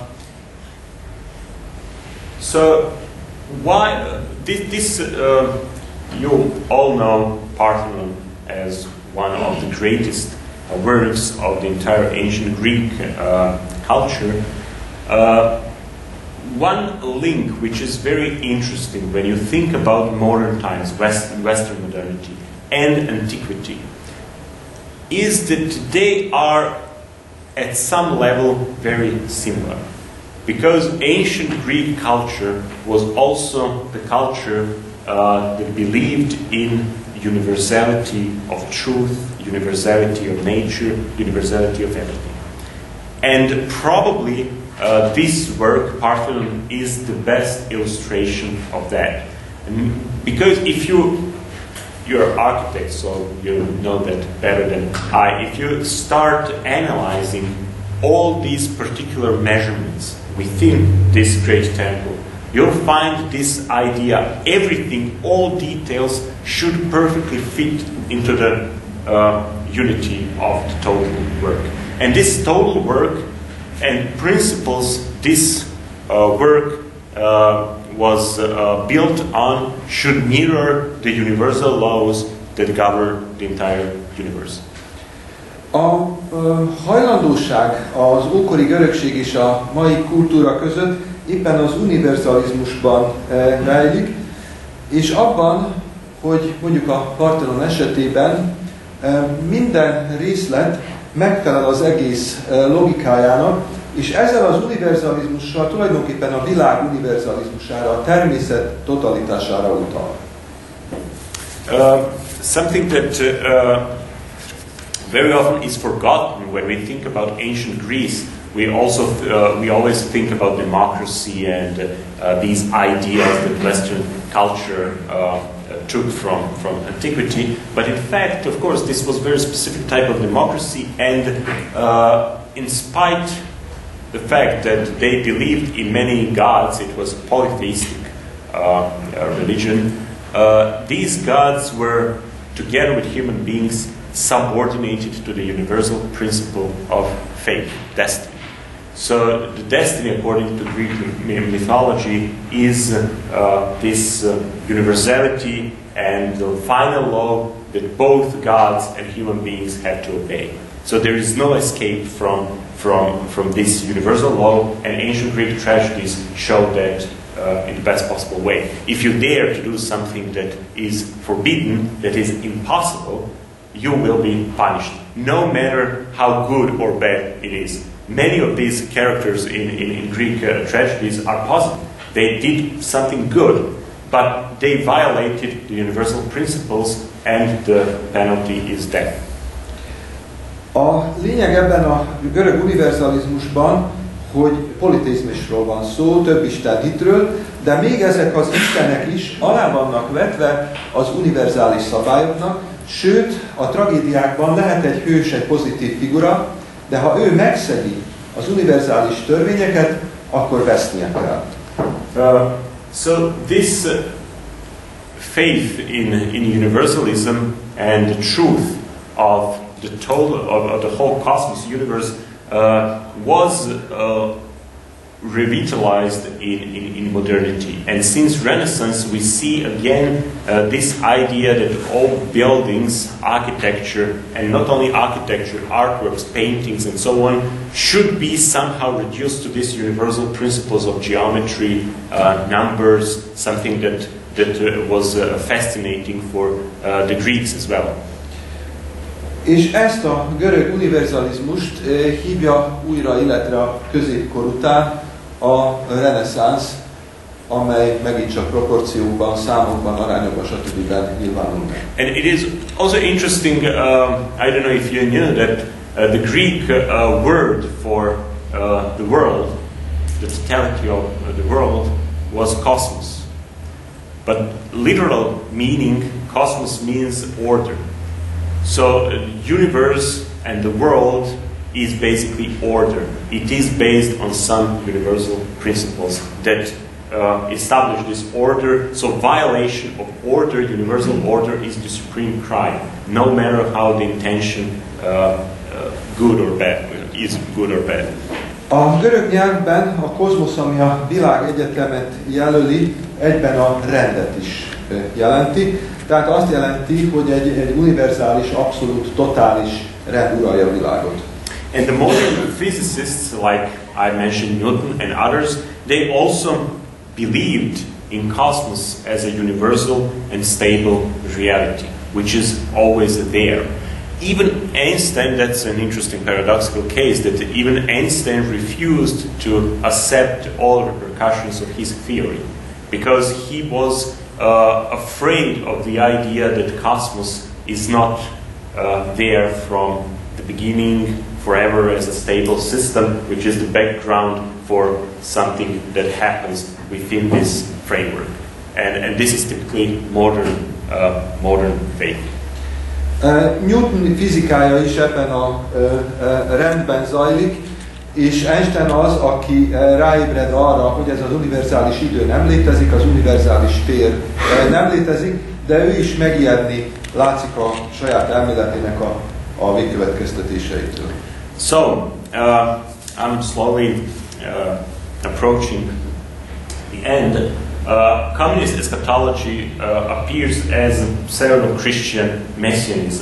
so, why uh, this? this uh, you all know Parthenon as one of the greatest uh, works of the entire ancient Greek uh, culture. Uh, one link which is very interesting when you think about modern times, West, Western modernity, and antiquity, is that they are at some level very similar. Because ancient Greek culture was also the culture uh, that believed in universality of truth, universality of nature, universality of everything. And probably uh, this work, Parthenon, is the best illustration of that. And because if you You're an architect, so you know that better than I. If you start analyzing all these particular measurements within this great temple, you'll find this idea, everything, all details should perfectly fit into the uh, unity of the total work. And this total work and principles, this uh, work uh, was uh, built on should mirror the universal laws that govern the entire universe. A uh, hajlandóság az ókori görögség és a mai kultúra között éppen az univerzalizmusban uh, rejlik, és abban, hogy mondjuk a Parthenon esetében uh, minden részlet megfelel az egész uh, logikájának, és ezzel az univerzalizmussal tulajdonképpen a világ univerzalizmusára, a természet totalitására utal. Uh, something that uh, very often is forgotten when we think about ancient Greece. We also uh, we always think about democracy and uh, these ideas that Western culture uh, took from from antiquity. But in fact, of course, this was a very specific type of democracy, and uh, in spite the fact that they believed in many gods, it was a polytheistic uh, religion. Uh, these gods were, together with human beings, subordinated to the universal principle of fate, destiny. So the destiny, according to Greek mythology, is uh, this uh, universality and the final law that both gods and human beings have to obey. So there is no escape from, from, from this universal law, and ancient Greek tragedies show that uh, in the best possible way. If you dare to do something that is forbidden, that is impossible, you will be punished, no matter how good or bad it is. Many of these characters in, in, in Greek uh, tragedies are positive. They did something good, but they violated the universal principles, and the penalty is death. A lényeg ebben a görög univerzalizmusban, hogy politeizmusról van szó, több isten hitről, de még ezek az istenek is alá vannak vetve az univerzális szabályoknak, sőt, a tragédiákban lehet egy hős, egy pozitív figura, de ha ő megszegi az univerzális törvényeket, akkor vesznie kell. Uh, so this uh, faith in, in universalism and the truth of the total of, of the whole cosmos universe uh, was uh, revitalized in, in, in modernity. And since Renaissance we see again uh, this idea that all buildings, architecture, and not only architecture, artworks, paintings and so on, should be somehow reduced to these universal principles of geometry, uh, numbers, something that, that uh, was uh, fascinating for uh, the Greeks as well. És ezt a görög univerzalizmust eh, hívja újra életre a középkor után a reneszánsz, amely megint csak proporciókban, számokban, arányokban, stb. Nyilvánul meg. And it is also interesting, uh, I don't know if you knew that uh, the Greek uh, word for uh, the world, the totality of the world, was cosmos. But literal meaning, cosmos means order. So the universe and the world is basically order. It is based on some universal principles that uh, establish this order. So violation of order, universal order, is the supreme crime, no matter how the intention uh, uh, good or bad is good or bad. A görög nyelvben a kozmosz, ami a világegyetemet jelöli, egyben a rendet is jelenti. Tehát azt jelenti, hogy egy, egy univerzális, abszolút, totális rend uralja a világot. And the modern physicists, like I mentioned Newton and others, they also believed in cosmos as a universal and stable reality, which is always there. Even Einstein, that's an interesting paradoxical case, that even Einstein refused to accept all repercussions of his theory, because he was uh, afraid of the idea that cosmos is not uh, there from the beginning, forever, as a stable system, which is the background for something that happens within this framework. And, and this is typically modern, uh, modern faith. Uh, Newton fizikája is ebben a uh, uh, rendben zajlik, és Einstein az, aki uh, ráébred arra, hogy ez az univerzális idő nem létezik, az univerzális tér uh, nem létezik, de ő is megijedni látszik a saját elméletének a, a végkövetkeztetéseitől. So, uh, I'm slowly uh, approaching the end. Uh, communist eschatology uh, appears as pseudo-Christian messianism.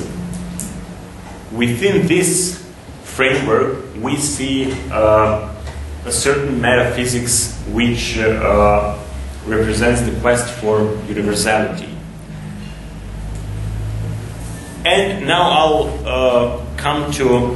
Within this framework, we see uh, a certain metaphysics which uh, represents the quest for universality. And now I'll uh, come to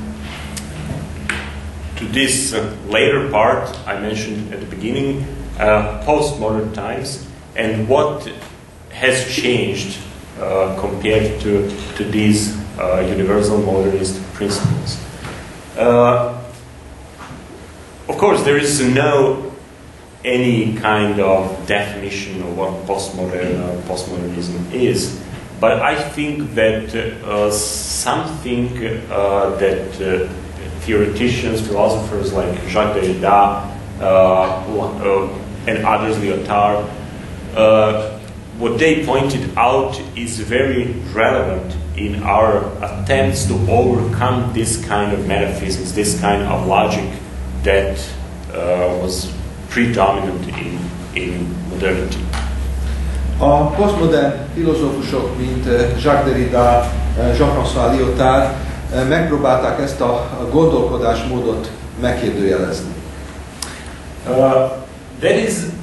to this uh, later part I mentioned at the beginning, uh, postmodern times, and what has changed uh, compared to, to these uh, universal modernist principles. Uh, of course, there is no any kind of definition of what postmodern uh, postmodernism is, but I think that uh, something uh, that uh, theoreticians, philosophers like Jacques Derrida uh, uh, and others, Lyotard, uh, what they pointed out is very relevant in our attempts to overcome this kind of metaphysics, this kind of logic that uh, was predominant in, in modernity. A posztmodern filozófusok, mint Jacques Derrida, Jean-François Lyotard megpróbálták ezt a gondolkodásmódot megkérdőjelezni. Uh, that is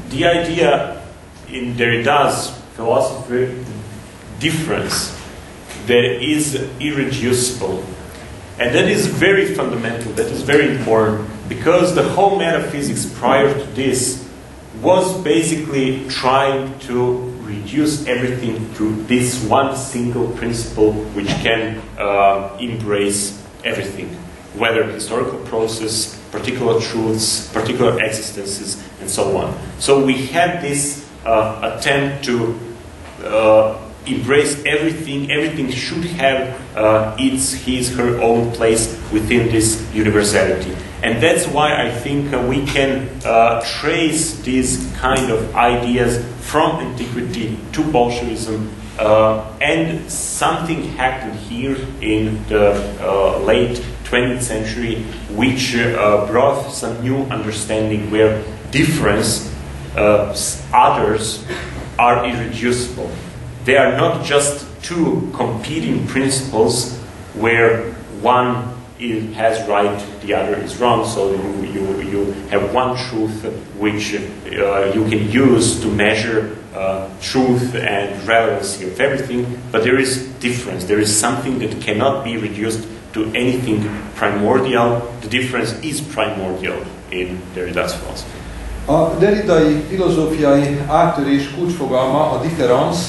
the idea in Derrida's philosophy, difference, that is irreducible. And that is very fundamental, that is very important, because the whole metaphysics prior to this was basically trying to reduce everything to this one single principle which can uh, embrace everything, whether historical process, particular truths, particular existences, and so on. So we had this uh, attempt to uh, embrace everything. Everything should have uh, its, his, her own place within this universality. And that's why I think uh, we can uh, trace these kind of ideas from antiquity to Bolshevism, uh, and something happened here in the uh, late twentieth century which uh, brought some new understanding where difference, uh, others, are irreducible. They are not just two competing principles where one is, has right, the other is wrong, so you, you, you have one truth which uh, you can use to measure uh, truth and relevancy of everything, but there is difference. There is something that cannot be reduced to anything primordial. The difference is primordial in Derrida's philosophy. A derridai filozófiai áttörés kulcsfogalma a difference,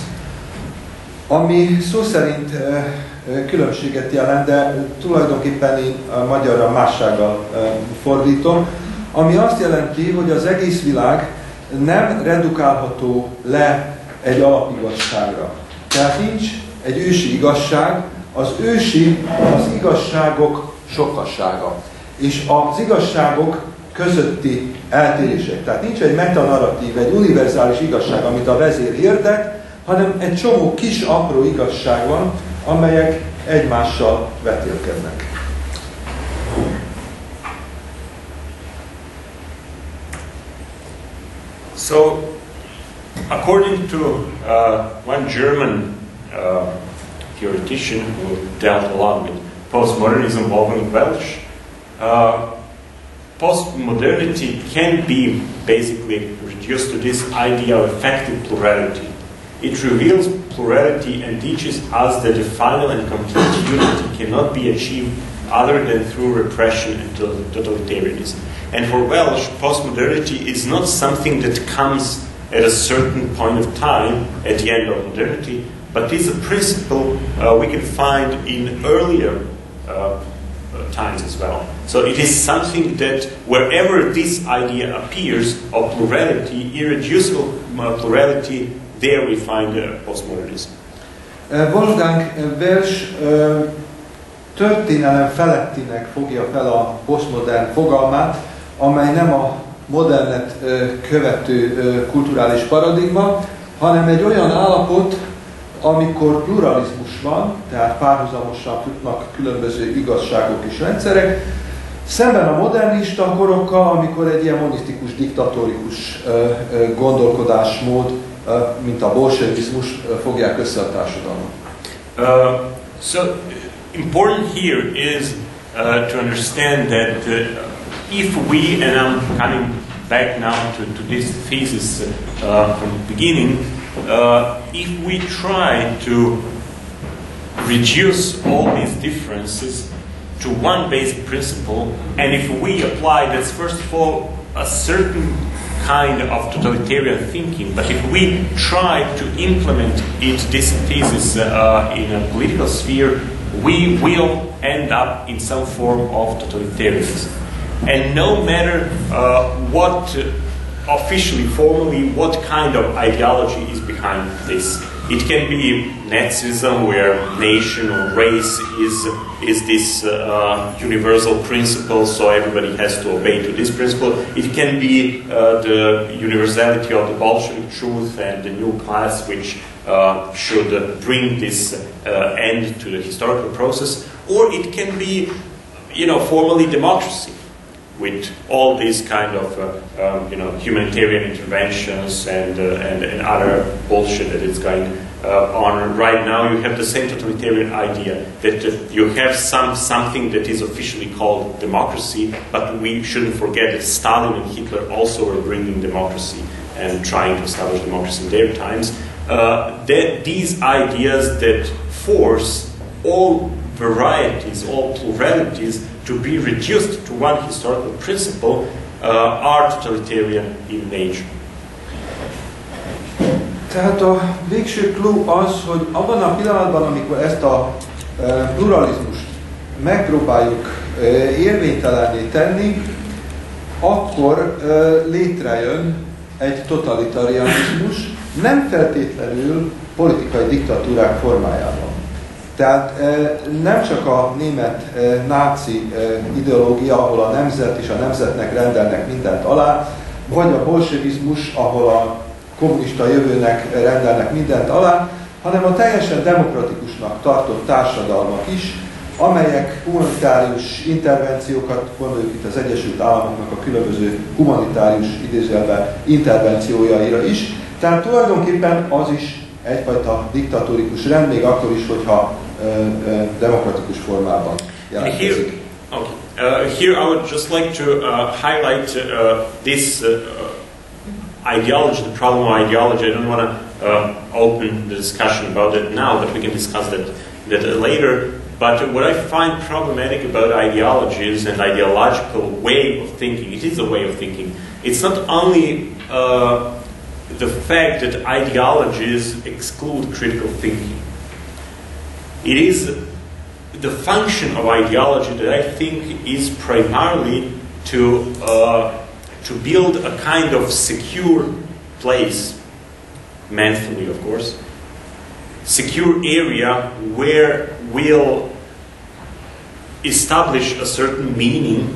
ami szó szerint különbséget jelent, de tulajdonképpen én a magyarra mássággal fordítom, ami azt jelenti, hogy az egész világ nem redukálható le egy alapigazságra. Tehát nincs egy ősi igazság, az ősi az igazságok sokassága, és az igazságok közötti eltérések. Tehát nincs egy metanarratív, egy univerzális igazság, amit a vezér hirdet, hanem egy csomó kis, apró igazság van, amelyek egymással vetélkednek. So, according to uh, one German uh, theoretician who dealt a lot with postmodernism, Wolfgang Welsch, uh, postmodernity can be basically reduced to this idea of effective plurality. It reveals plurality and teaches us that the final and complete unity cannot be achieved other than through repression and totalitarianism. And for Welsh, postmodernity is not something that comes at a certain point of time, at the end of modernity, but is a principle uh, we can find in earlier uh, times as well. So it is something that wherever this idea appears of plurality, irreducible plurality, there we find uh, postmodernism. Wolfgang Welsch történelem felettinek fogja fel a posztmodern fogalmát, amely nem a modernet követő kulturális paradigma, hanem egy olyan állapot, amikor pluralizmus van, tehát párhuzamosan futnak különböző igazságok és rendszerek, szemben a modernista korokkal, amikor egy ilyen monisztikus, diktatórikus gondolkodásmód, mint a bolsevizmus fogják össze a társadalmat. Uh, so, important here is uh, to understand that uh, if we, and I'm coming back now to, to this thesis uh, from the beginning, uh, if we try to reduce all these differences to one basic principle, and if we apply, that's first of all a certain kind of totalitarian thinking, but if we try to implement it, this thesis uh, in a political sphere, we will end up in some form of totalitarianism. And no matter uh, what uh, officially, formally, what kind of ideology is behind this. It can be Nazism, where nation or race is is this uh, universal principle, so everybody has to obey to this principle. It can be uh, the universality of the Bolshevik truth and the new class, which uh, should uh, bring this uh, end to the historical process. Or it can be, you know, formally democracy, with all these kind of uh, um, you know, humanitarian interventions and, uh, and and other bullshit that is going uh, on right now. You have the same totalitarian idea that uh, you have some something that is officially called democracy, but we shouldn't forget that Stalin and Hitler also were bringing democracy and trying to establish democracy in their times, uh, that these ideas that force all varieties, all pluralities to be reduced to one historical principle uh, are totalitarian in nature. Tehát a végső clou az, hogy abban a pillanatban, amikor ezt a e, pluralizmust megpróbáljuk e, érvénytelenné tenni, akkor e, létrejön egy totalitarianizmus, nem feltétlenül politikai diktatúrák formájában. Tehát e, nem csak a német e, náci e, ideológia, ahol a nemzet és a nemzetnek rendelnek mindent alá, vagy a bolsevizmus, ahol a kommunista jövőnek rendelnek mindent alá, hanem a teljesen demokratikusnak tartott társadalmak is, amelyek humanitárius intervenciókat, gondoljuk itt az Egyesült Államoknak a különböző humanitárius idézőjelben intervenciójaira is. Tehát tulajdonképpen az is egyfajta diktatórikus rend, még akkor is, hogyha ö, ö, demokratikus formában jelentkezik. Here, okay. uh, here I would just like to uh, highlight uh, this uh, ideology, the problem of ideology. I don't want to uh, open the discussion about it now, but we can discuss that, that later. But what I find problematic about ideologies and ideological way of thinking, it is a way of thinking. It's not only uh, the fact that ideologies exclude critical thinking. It is the function of ideology that I think is primarily to uh, to build a kind of secure place, mentally of course, secure area where we'll establish a certain meaning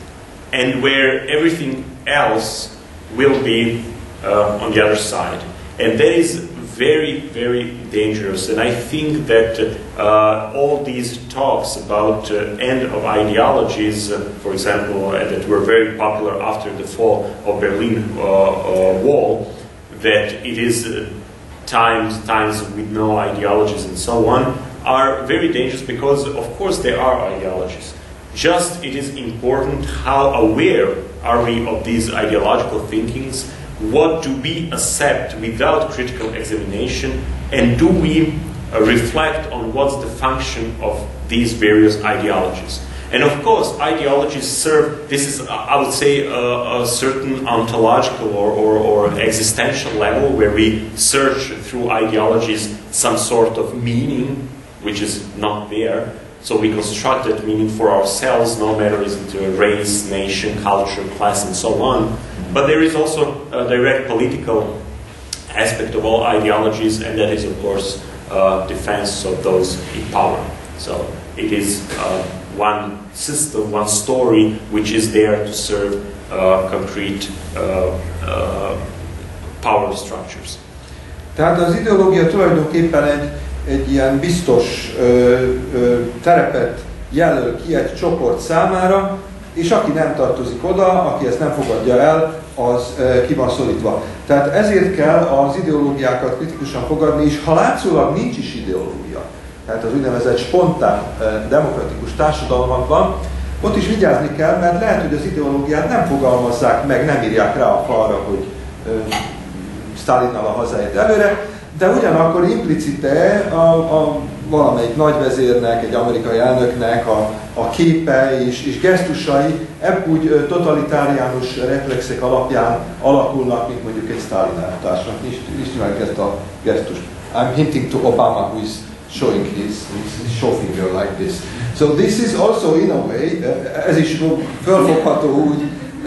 and where everything else will be uh, on the other side. And that is very, very dangerous. And I think that uh, all these talks about uh, end of ideologies, uh, for example, uh, that were very popular after the fall of Berlin uh, uh, Wall, that it is uh, times, times with no ideologies and so on, are very dangerous because, of course, there are ideologies. Just it is important how aware are we of these ideological thinkings, what do we accept without critical examination, and do we uh, reflect on what's the function of these various ideologies. And of course, ideologies serve, this is, uh, I would say, uh, a certain ontological or, or, or existential level where we search through ideologies some sort of meaning, which is not there. So we construct that meaning for ourselves, no matter is it a race, nation, culture, class, and so on. But there is also a direct political aspect of all ideologies, and that is, of course, uh, defense of those in power. So it is uh, one system, one story, which is there to serve uh, concrete uh, uh, power structures. Tehát az ideológia tulajdonképpen egy, egy ilyen biztos ö, ö, terepet jelöl ki egy csoport számára, és aki nem tartozik oda, aki ezt nem fogadja el, az ö, ki van szorítva. Tehát ezért kell az ideológiákat kritikusan fogadni, és ha látszólag nincs is ideológia, tehát az úgynevezett spontán ö, demokratikus társadalmakban, ott is vigyázni kell, mert lehet, hogy az ideológiát nem fogalmazzák meg, nem írják rá a falra, hogy ö, Sztálinnal a hazáért előre, de ugyanakkor implicite a, a valamelyik nagyvezérnek, egy amerikai elnöknek a, a képe és, és gesztusai ebb úgy totalitáriánus reflexek alapján alakulnak, mint mondjuk egy Sztálin elvtársnak. István ezt a gesztust. I'm hinting to Obama, who is showing his, his show finger like this. So this is also in a way, ez is fölfogható úgy,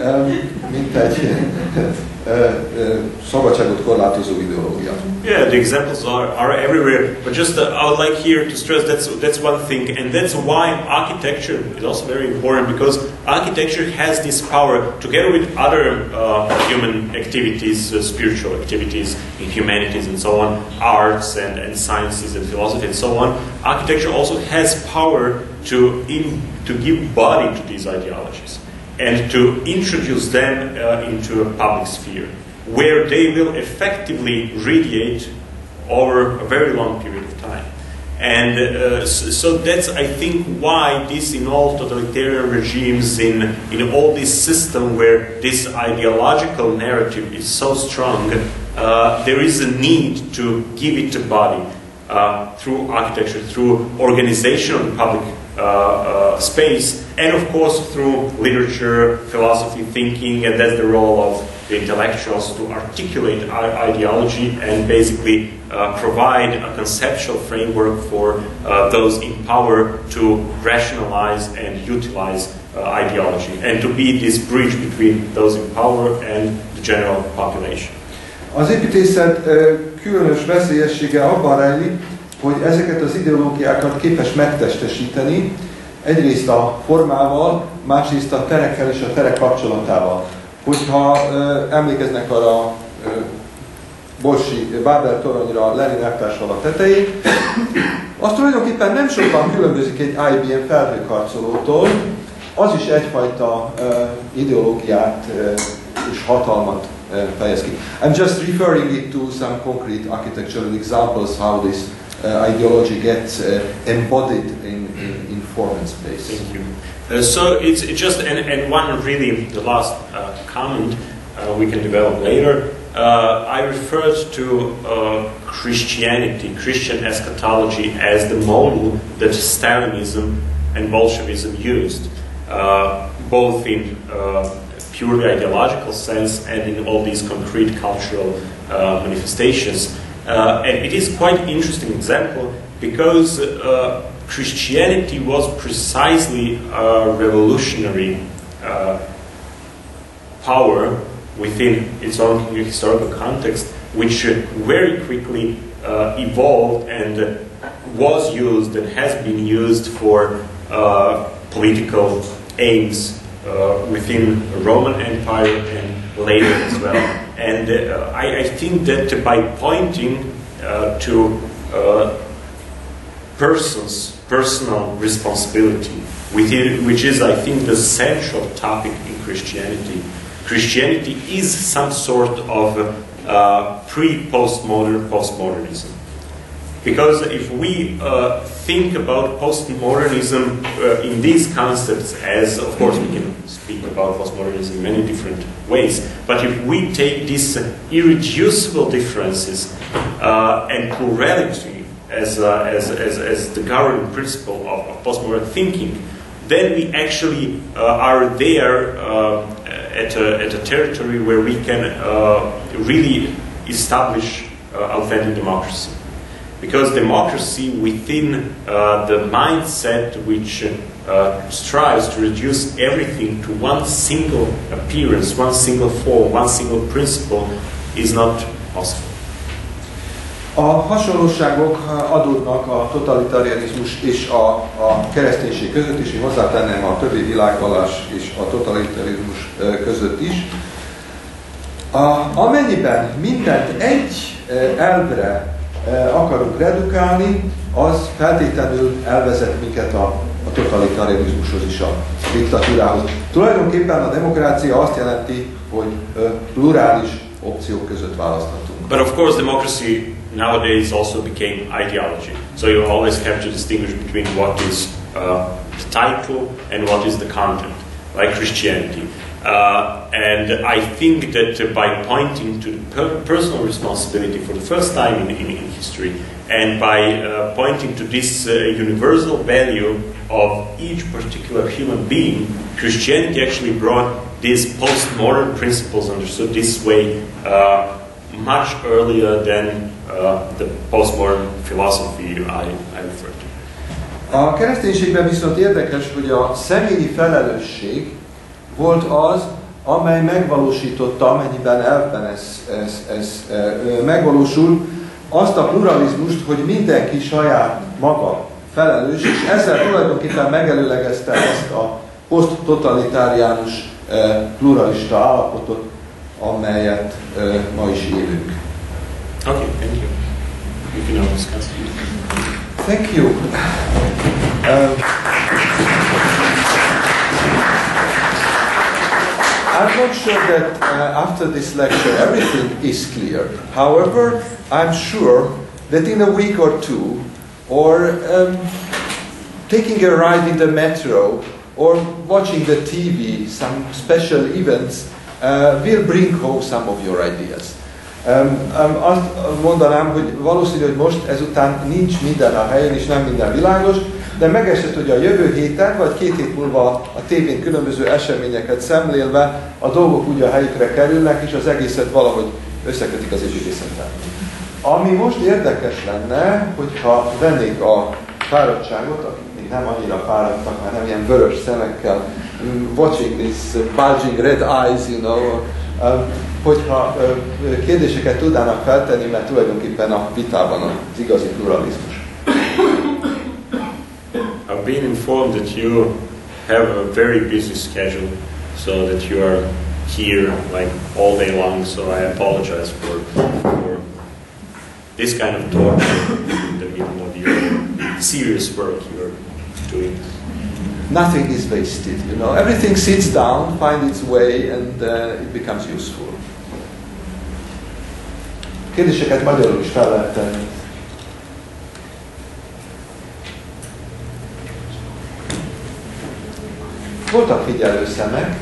mint egy szabadságot korlátozó ideológia. Yeah, the examples are, are everywhere, but just uh, I would like here to stress that's that's one thing, and that's why architecture is also very important, because architecture has this power, together with other uh, human activities, uh, spiritual activities in humanities and so on, arts and, and sciences and philosophy and so on. Architecture also has power to in to give body to these ideologies and to introduce them uh, into a public sphere, where they will effectively radiate over a very long period of time. And uh, so that's, I think, why this in all totalitarian regimes, in, in all this system where this ideological narrative is so strong, uh, there is a need to give it a body uh, through architecture, through organization of the public uh, uh, space, and of course through literature, philosophy, thinking, and that's the role of the intellectuals to articulate ideology and basically uh, provide a conceptual framework for uh, those in power to rationalize and utilize uh, ideology, and to be this bridge between those in power and the general population. Az építészet különös veszélyessége abban rejlik, hogy ezeket az ideológiákat képes megtestesíteni, egyrészt a formával, másrészt a terekkel és a terek kapcsolatával. Hogyha ö, emlékeznek arra a borsi Bábel toronyra Lenin elvtársal a tetején, az tulajdonképpen nem sokan különbözik egy I B M felhőkarcolótól, az is egyfajta ö, ideológiát ö, és hatalmat ö, fejez ki. I'm just referring it to some concrete architectural examples how this uh, ideology gets uh, embodied in, in, in form and space. Thank you. Uh, so it's, it's just, and, and one really, the last uh, comment uh, we can develop later, uh, I referred to uh, Christianity, Christian eschatology as the model that Stalinism and Bolshevism used, uh, both in uh, purely ideological sense and in all these concrete cultural uh, manifestations. Uh, and it is quite an interesting example because uh, Christianity was precisely a revolutionary uh, power within its own historical context, which uh, very quickly uh, evolved and uh, was used and has been used for uh, political aims uh, within the Roman Empire and later as well. And uh, I, I think that by pointing uh, to uh, persons personal responsibility, which is, I think, the central topic in Christianity. Christianity is some sort of uh, pre-postmodern postmodernism. Because if we uh, think about postmodernism uh, in these concepts, as of course we can speak about postmodernism in many different ways, but if we take these uh, irreducible differences uh, and plurality As, uh, as, as, as the governing principle of, of postmodern thinking, then we actually uh, are there uh, at, a, at a territory where we can uh, really establish uh, authentic democracy. Because democracy within uh, the mindset which uh, strives to reduce everything to one single appearance, one single form, one single principle is not possible. A hasonlóságok adódnak a totalitarianizmus és a, a kereszténység között is, én hozzátenném a többi világvallás és a totalitarizmus között is. A, amennyiben mindent egy elvre akarunk redukálni, az feltétlenül elvezet minket a, a totalitarianizmushoz is, a diktatúrához. Tulajdonképpen a demokrácia azt jelenti, hogy plurális opciók között választhatunk. But of course democracy nowadays also became ideology. So you always have to distinguish between what is uh, the title and what is the content, like Christianity. Uh, and I think that uh, by pointing to the per personal responsibility for the first time in, in, in history, and by uh, pointing to this uh, universal value of each particular human being, Christianity actually brought these postmodern principles understood this way uh, much earlier than uh, the postmodern philosophy I, I referred to. A kereszténységben viszont érdekes, hogy a személyi felelősség volt az, amely megvalósította, amennyiben elvben ez, ez, ez e, megvalósul, azt a pluralizmust, hogy mindenki saját maga felelős, és ezzel tulajdonképpen megelőlegezte ezt a poszttotalitáriánus e, pluralista állapotot, amelyet e, ma is élünk. Okay, thank you. You can now discuss. Thank you. Um, I'm not sure that uh, after this lecture everything is clear. However, I'm sure that in a week or two, or um, taking a ride in the metro, or watching the T V, some special events, uh, will bring home some of your ideas. Um, um, azt mondanám, hogy valószínű, hogy most ezután nincs minden a helyén, és nem minden világos, de megesett, hogy a jövő héten, vagy két hét múlva a tévén különböző eseményeket szemlélve a dolgok úgy a helyükre kerülnek, és az egészet valahogy összekötik az építészettel. Ami most érdekes lenne, hogyha vennék a fáradtságot, akik még nem annyira fáradtak, már nem ilyen vörös szemekkel, watching this bulging red eyes, you know, uh, hogyha uh, kérdéseket tudnának feltenni, mert tulajdonképpen a vitában az igazi pluralizmus. I've been informed that you have a very busy schedule, so that you are here like all day long, so I apologize for, for this kind of torture in the middle of your serious work you're doing. Nothing is wasted, you know. Everything sits down, finds its way, and uh, it becomes useful. Kérdéseket magyarul is fel lehet tenni. Voltak figyelő szemek.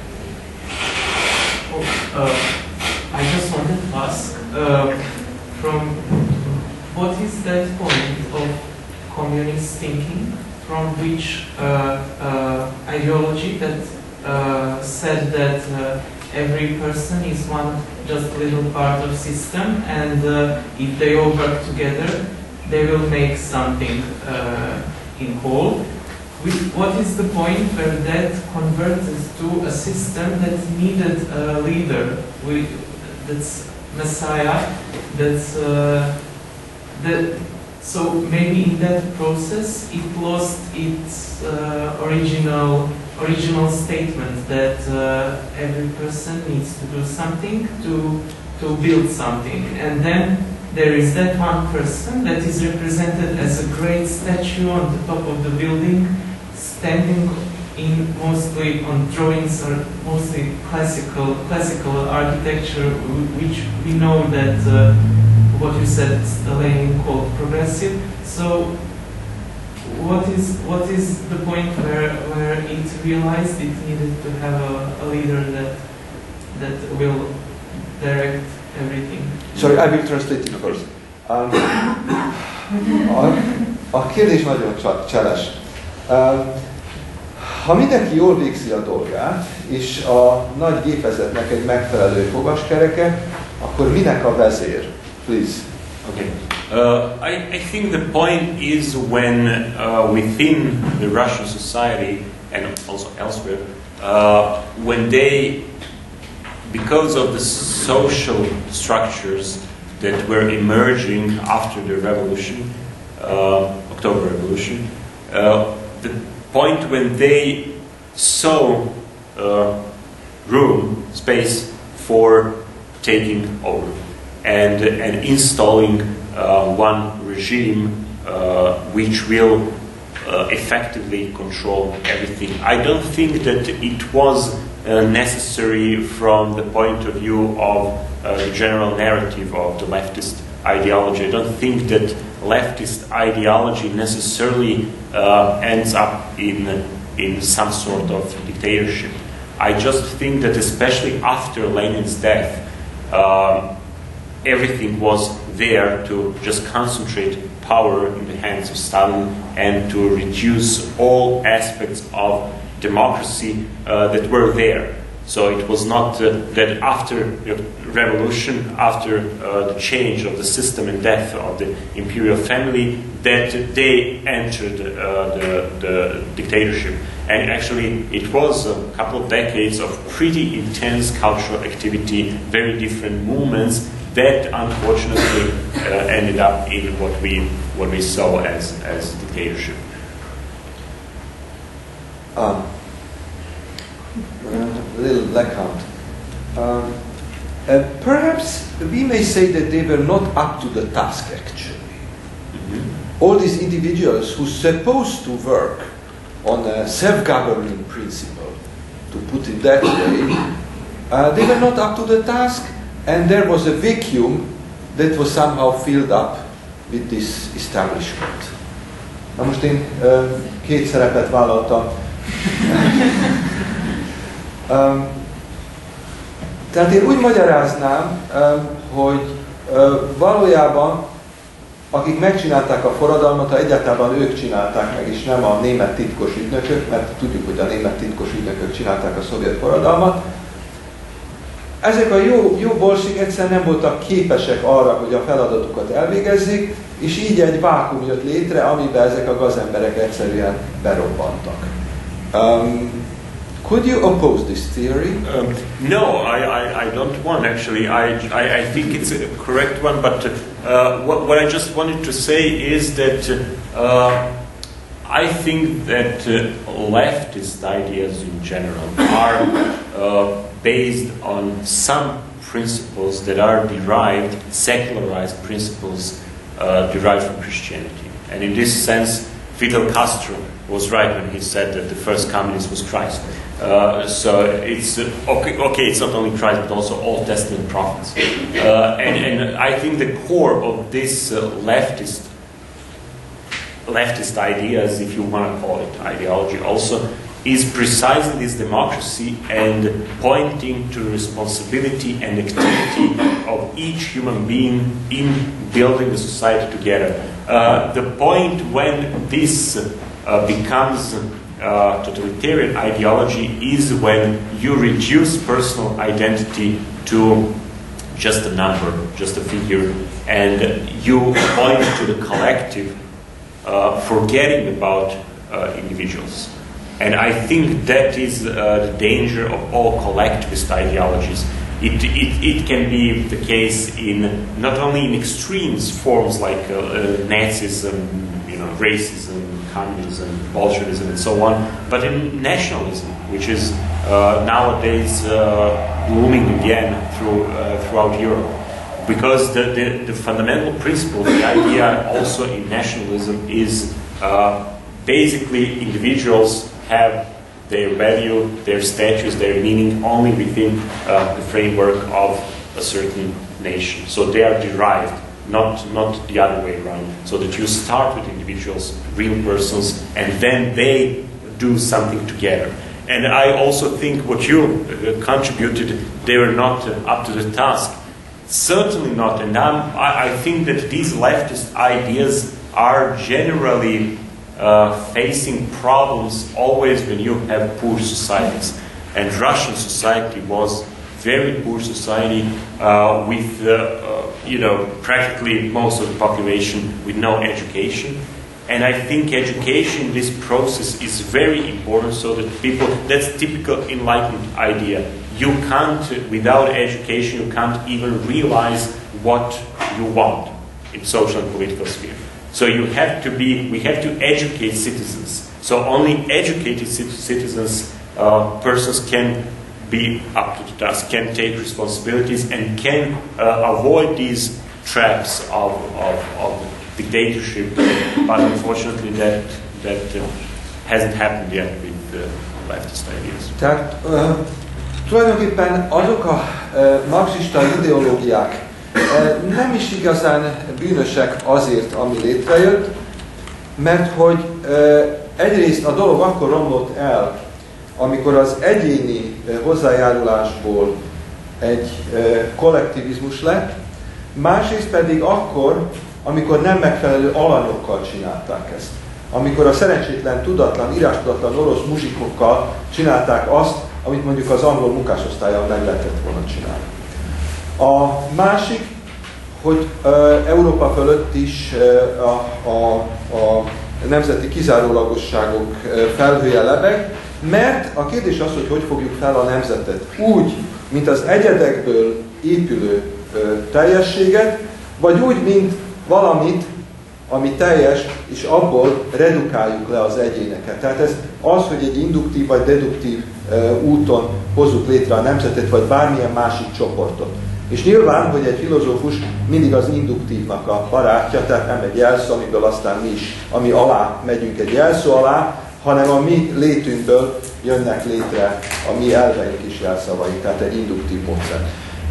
Oh, uh, I just wanted to ask, uh, from what is that point of communist thinking, from which uh, uh, ideology that uh, said that uh, every person is one just little part of system, and uh, if they all work together, they will make something uh, in whole. What is the point where that converted to a system that needed a leader, with, that's Messiah, that's uh, that, so maybe in that process it lost its uh, original original statement that uh, every person needs to do something to to build something, and then there is that one person that is represented as a great statue on the top of the building, standing in mostly on drawings or mostly classical classical architecture, which we know that uh, what you said Lenin called progressive. So what is what is the point where where it realized it needed to have a, a leader that that will direct everything? Sorry, I will translate it first. Um, a, a kérdés nagyon cseles. Um, ha mindenki jól végzi a dolgát, és a nagy gépezetnek egy megfelelő fogaskereke, akkor minek a vezér? Please. Okay. Uh, I, I think the point is when uh, within the Russian society and also elsewhere, uh, when they, because of the social structures that were emerging after the revolution, uh, October Revolution, uh, the point when they saw uh, room, space for taking over and, and installing uh, one regime uh, which will uh, effectively control everything. I don't think that it was uh, necessary from the point of view of uh, the general narrative of the leftist ideology. I don't think that leftist ideology necessarily uh, ends up in, in some sort of dictatorship. I just think that especially after Lenin's death, um, everything was there to just concentrate power in the hands of Stalin and to reduce all aspects of democracy uh, that were there. So it was not uh, that after the revolution, after uh, the change of the system and death of the imperial family, that they entered uh, the, the dictatorship. And actually it was a couple of decades of pretty intense cultural activity, very different movements that unfortunately uh, ended up in what we what we saw as as dictatorship. Um, a little account. Um, uh, perhaps we may say that they were not up to the task actually. Mm-hmm. All these individuals who supposed to work on a self-governing principle, to put it that way, uh, they were not up to the task. And there was a vacuum that was somehow filled up with this establishment. Na most én ö, két szerepet vállaltam. um, tehát én úgy magyaráznám, um, hogy uh, valójában akik megcsinálták a forradalmat, ha egyáltalán ők csinálták meg, és nem a német titkos ügynökök, mert tudjuk, hogy a német titkos ügynökök csinálták a szovjet forradalmat. Ezek a jó, jó bolsik egyszerűen nem voltak képesek arra, hogy a feladatukat elvégezzék, és így egy vákum jött létre, amiben ezek a gazemberek egyszerűen berobbantak. Um, Could you oppose this theory? Um, no, I, I, I don't want actually. I, I, I think it's a correct one, but uh, what, what I just wanted to say is that uh, I think that uh, leftist ideas in general are uh, based on some principles that are derived, secularized principles uh, derived from Christianity. And in this sense, Fidel Castro was right when he said that the first communist was Christ. Uh, so it's uh, okay, okay. It's not only Christ, but also Old Testament prophets. Uh, and, and I think the core of this uh, leftist leftist ideas, if you want to call it ideology, also is precisely this democracy and pointing to the responsibility and activity of each human being in building the society together. Uh, the point when this uh, becomes Uh, totalitarian ideology is when you reduce personal identity to just a number, just a figure, and you point to the collective, uh, forgetting about uh, individuals. And I think that is uh, the danger of all collectivist ideologies. It, it, it can be the case in not only in extremes forms like uh, uh, Nazism, you know, racism, communism, Bolshevism, and so on, but in nationalism, which is uh, nowadays uh, blooming again through, uh, throughout Europe. Because the, the, the fundamental principle, the idea also in nationalism is uh, basically individuals have their value, their status, their meaning only within uh, the framework of a certain nation. So they are derived, not, not the other way around. So that you start with individuals, real persons, and then they do something together. And I also think what you uh, contributed, they were not uh, up to the task. Certainly not. And I'm, I, I think that these leftist ideas are generally Uh, facing problems always when you have poor societies. And Russian society was very poor society uh, with, uh, uh, you know, practically most of the population with no education. And I think education in this process is very important so that people, that's typical enlightenment idea. You can't, without education, you can't even realize what you want in social and political sphere. So you have to be, we have to educate citizens. So only educated citizens, uh, persons can be up to the task, can take responsibilities, and can uh, avoid these traps of, of, of dictatorship. But unfortunately, that that uh, hasn't happened yet with uh, leftist ideas. Tehát uh, tulajdonképpen azok a uh, marxista ideológiák nem is igazán bűnösek azért, ami létrejött, mert hogy egyrészt a dolog akkor romlott el, amikor az egyéni hozzájárulásból egy kollektivizmus lett, másrészt pedig akkor, amikor nem megfelelő alanyokkal csinálták ezt. Amikor a szerencsétlen, tudatlan, írástudatlan orosz muzsikokkal csinálták azt, amit mondjuk az angol munkásosztályon meg lehetett volna csinálni. A másik, hogy uh, Európa fölött is uh, a, a, a nemzeti kizárólagosságok uh, felhője lebeg, mert a kérdés az, hogy hogy fogjuk fel a nemzetet. Úgy, mint az egyedekből épülő uh, teljességet, vagy úgy, mint valamit, ami teljes, és abból redukáljuk le az egyéneket. Tehát ez az, hogy egy induktív vagy deduktív uh, úton hozzuk létre a nemzetet, vagy bármilyen másik csoportot. És nyilván, hogy egy filozófus mindig az induktívnak a barátja, tehát nem egy jelszó, amiből aztán mi is, ami alá megyünk egy jelszó alá, hanem a mi létünkből jönnek létre a mi elveink és jelszavaink, tehát egy induktív módszer.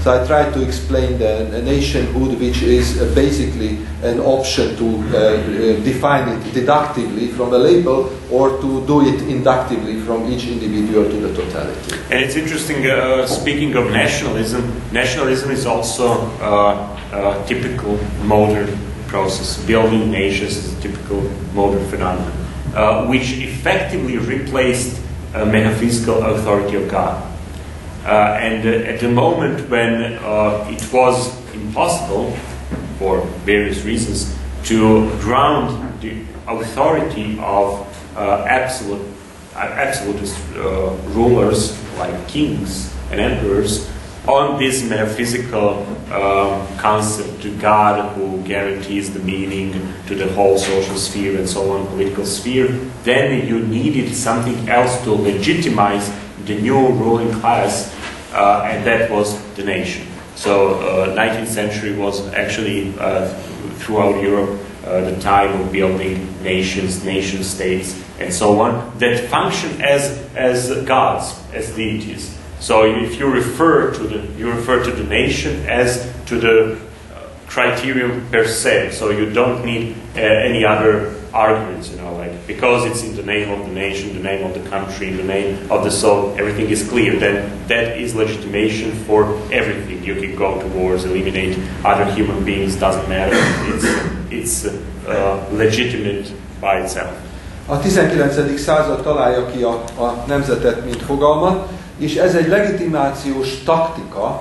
So I tried to explain the, the nationhood, which is uh, basically an option to uh, uh, define it deductively from a label or to do it inductively from each individual to the totality. And it's interesting, uh, speaking of nationalism, nationalism is also uh, a typical modern process. Building nations is a typical modern phenomenon, uh, which effectively replaced a metaphysical authority of God. Uh, and uh, at the moment when uh, it was impossible, for various reasons, to ground the authority of uh, absolute, uh, absolutist uh, rulers like kings and emperors on this metaphysical uh, concept to God who guarantees the meaning to the whole social sphere and so on, political sphere, then you needed something else to legitimize the new ruling class, uh, and that was the nation. So uh, nineteenth century was actually uh, throughout Europe uh, the time of building nations, nation states, and so on, that function as as gods, as deities. So if you refer to the you refer to the nation as to the uh, criterion per se. So you don't need uh, any other arguments, you know, like because it's in the name of the nation, the name of the country, the name of the soul, everything is clear. Then that is legitimation for everything. You can go to wars, eliminate other human beings, doesn't matter. It's it's uh, legitimate by itself. A tizenkilencedik század találja ki a, a nemzetet, mint fogalmat, és ez egy legitimációs taktika,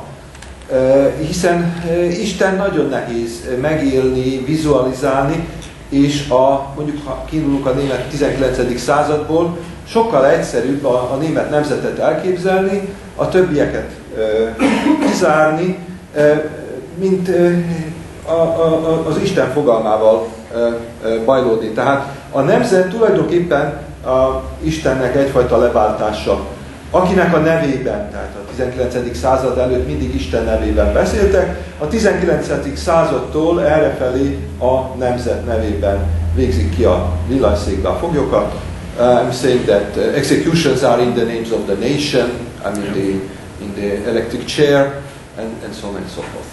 hiszen Isten nagyon nehéz megélni, vizualizálni, és a, mondjuk ha kiindulunk a német tizenkilencedik századból, sokkal egyszerűbb a, a német nemzetet elképzelni, a többieket kizárni, mint a, a, az Isten fogalmával bajlódni. Tehát a nemzet tulajdonképpen a Istennek egyfajta leváltása, akinek a nevében, tehát a tizenkilencedik század előtt mindig Isten nevében beszéltek, a tizenkilencedik századtól errefelé a nemzet nevében végzik ki a villanyszékbe a foglyokat. Uh, I'm saying that uh, executions are in the names of the nation, I mean the, in the electric chair, and, and so on and so forth.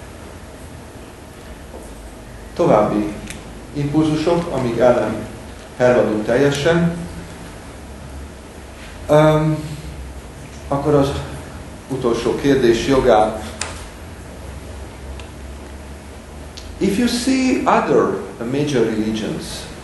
További impulzusok, amíg el nem hervadunk teljesen. Um, Akkor az utolsó kérdés jogán. If you see other major religions,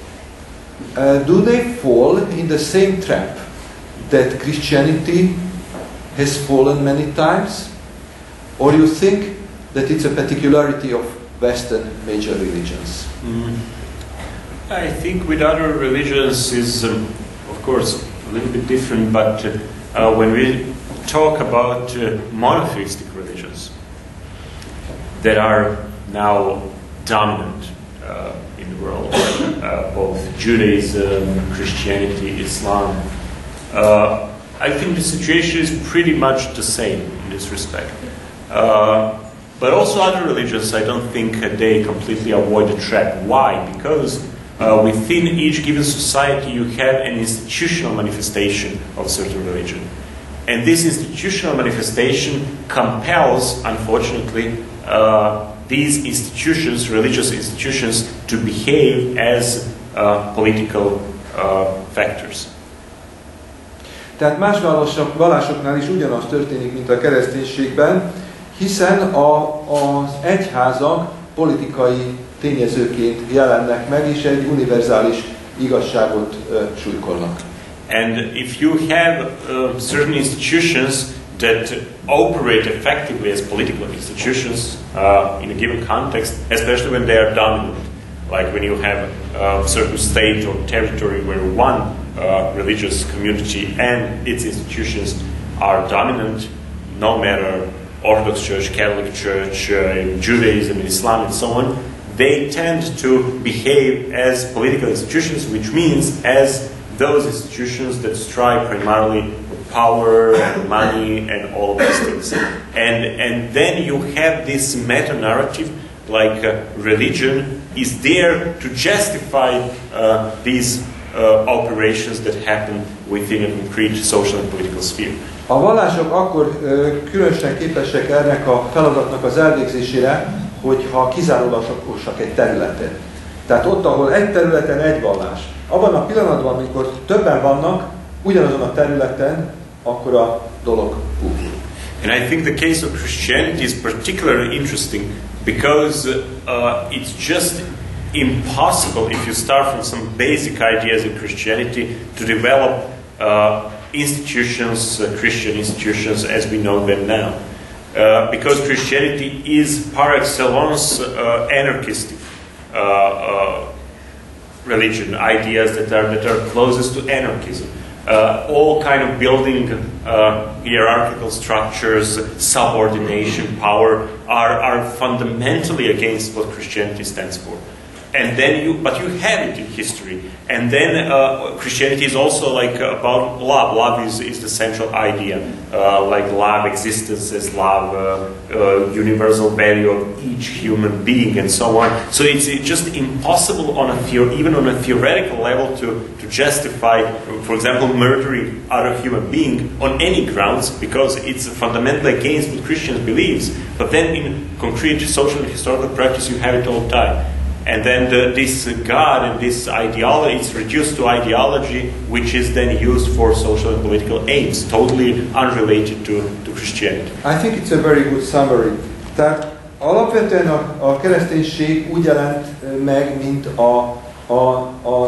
uh, do they fall in the same trap that Christianity has fallen many times? Or you think that it's a particularity of Western major religions? Mm. I think with other religions is, um, of course, a little bit different, but uh, Uh, when we talk about uh, monotheistic religions that are now dominant uh, in the world, uh, both Judaism, Christianity, Islam, uh, I think the situation is pretty much the same in this respect. Uh, but also other religions, I don't think uh, they completely avoid the trap. Why? Because Uh, within each given society you have an institutional manifestation of a certain religion. And this institutional manifestation compels, unfortunately, uh, these institutions, religious institutions, to behave as uh, political uh, factors. Tehát más vallásoknál is ugyanaz történik, mint a kereszténységben, hiszen a, az egyházak politikai tényezőként jelennek meg, és egy univerzális igazságot uh, súlykolnak. And if you have uh, certain institutions that operate effectively as political institutions uh, in a given context, especially when they are dominant, like when you have a certain state or territory where one uh, religious community and its institutions are dominant, no matter Orthodox Church, Catholic Church, uh, Judaism, Islam, and so on, they tend to behave as political institutions, which means as those institutions that strive primarily for power and money and all of these things. And, and then you have this meta-narrative, like uh, religion is there to justify uh, these uh, operations that happen within a concrete social and political sphere. A vallások akkor ö, különösen képesek ennek a feladatnak az elvégzésére, hogyha kizárólagosak egy területen. Tehát ott, ahol egy területen egy vallás. Abban a pillanatban, amikor többen vannak, ugyanazon a területen, akkor a dolog bukik. And I think the case of Christianity is particularly interesting because uh, it's just impossible if you start from some basic ideas in Christianity to develop uh, institutions, uh, Christian institutions as we know them now. Uh, because Christianity is par excellence uh, anarchist uh, uh, religion, ideas that are, that are closest to anarchism. Uh, all kind of building uh, hierarchical structures, subordination, power are, are fundamentally against what Christianity stands for. And then you, but you have it in history. And then uh, Christianity is also like about love. Love is, is the central idea. Uh, like love, existence as love, uh, uh, universal value of each human being, and so on. So it's just impossible on a theo- even on a theoretical level to, to justify, for example, murdering other human being on any grounds, because it's fundamentally against what Christians believes. But then in concrete social and historical practice, you have it all the time. And then the, this God and this ideology, it's reduced to ideology, which is then used for social and political aims, totally unrelated to, to Christianity. I think it's a very good summary. Tehát alapvetően a, a kereszténység úgy jelent meg, mint a, a, a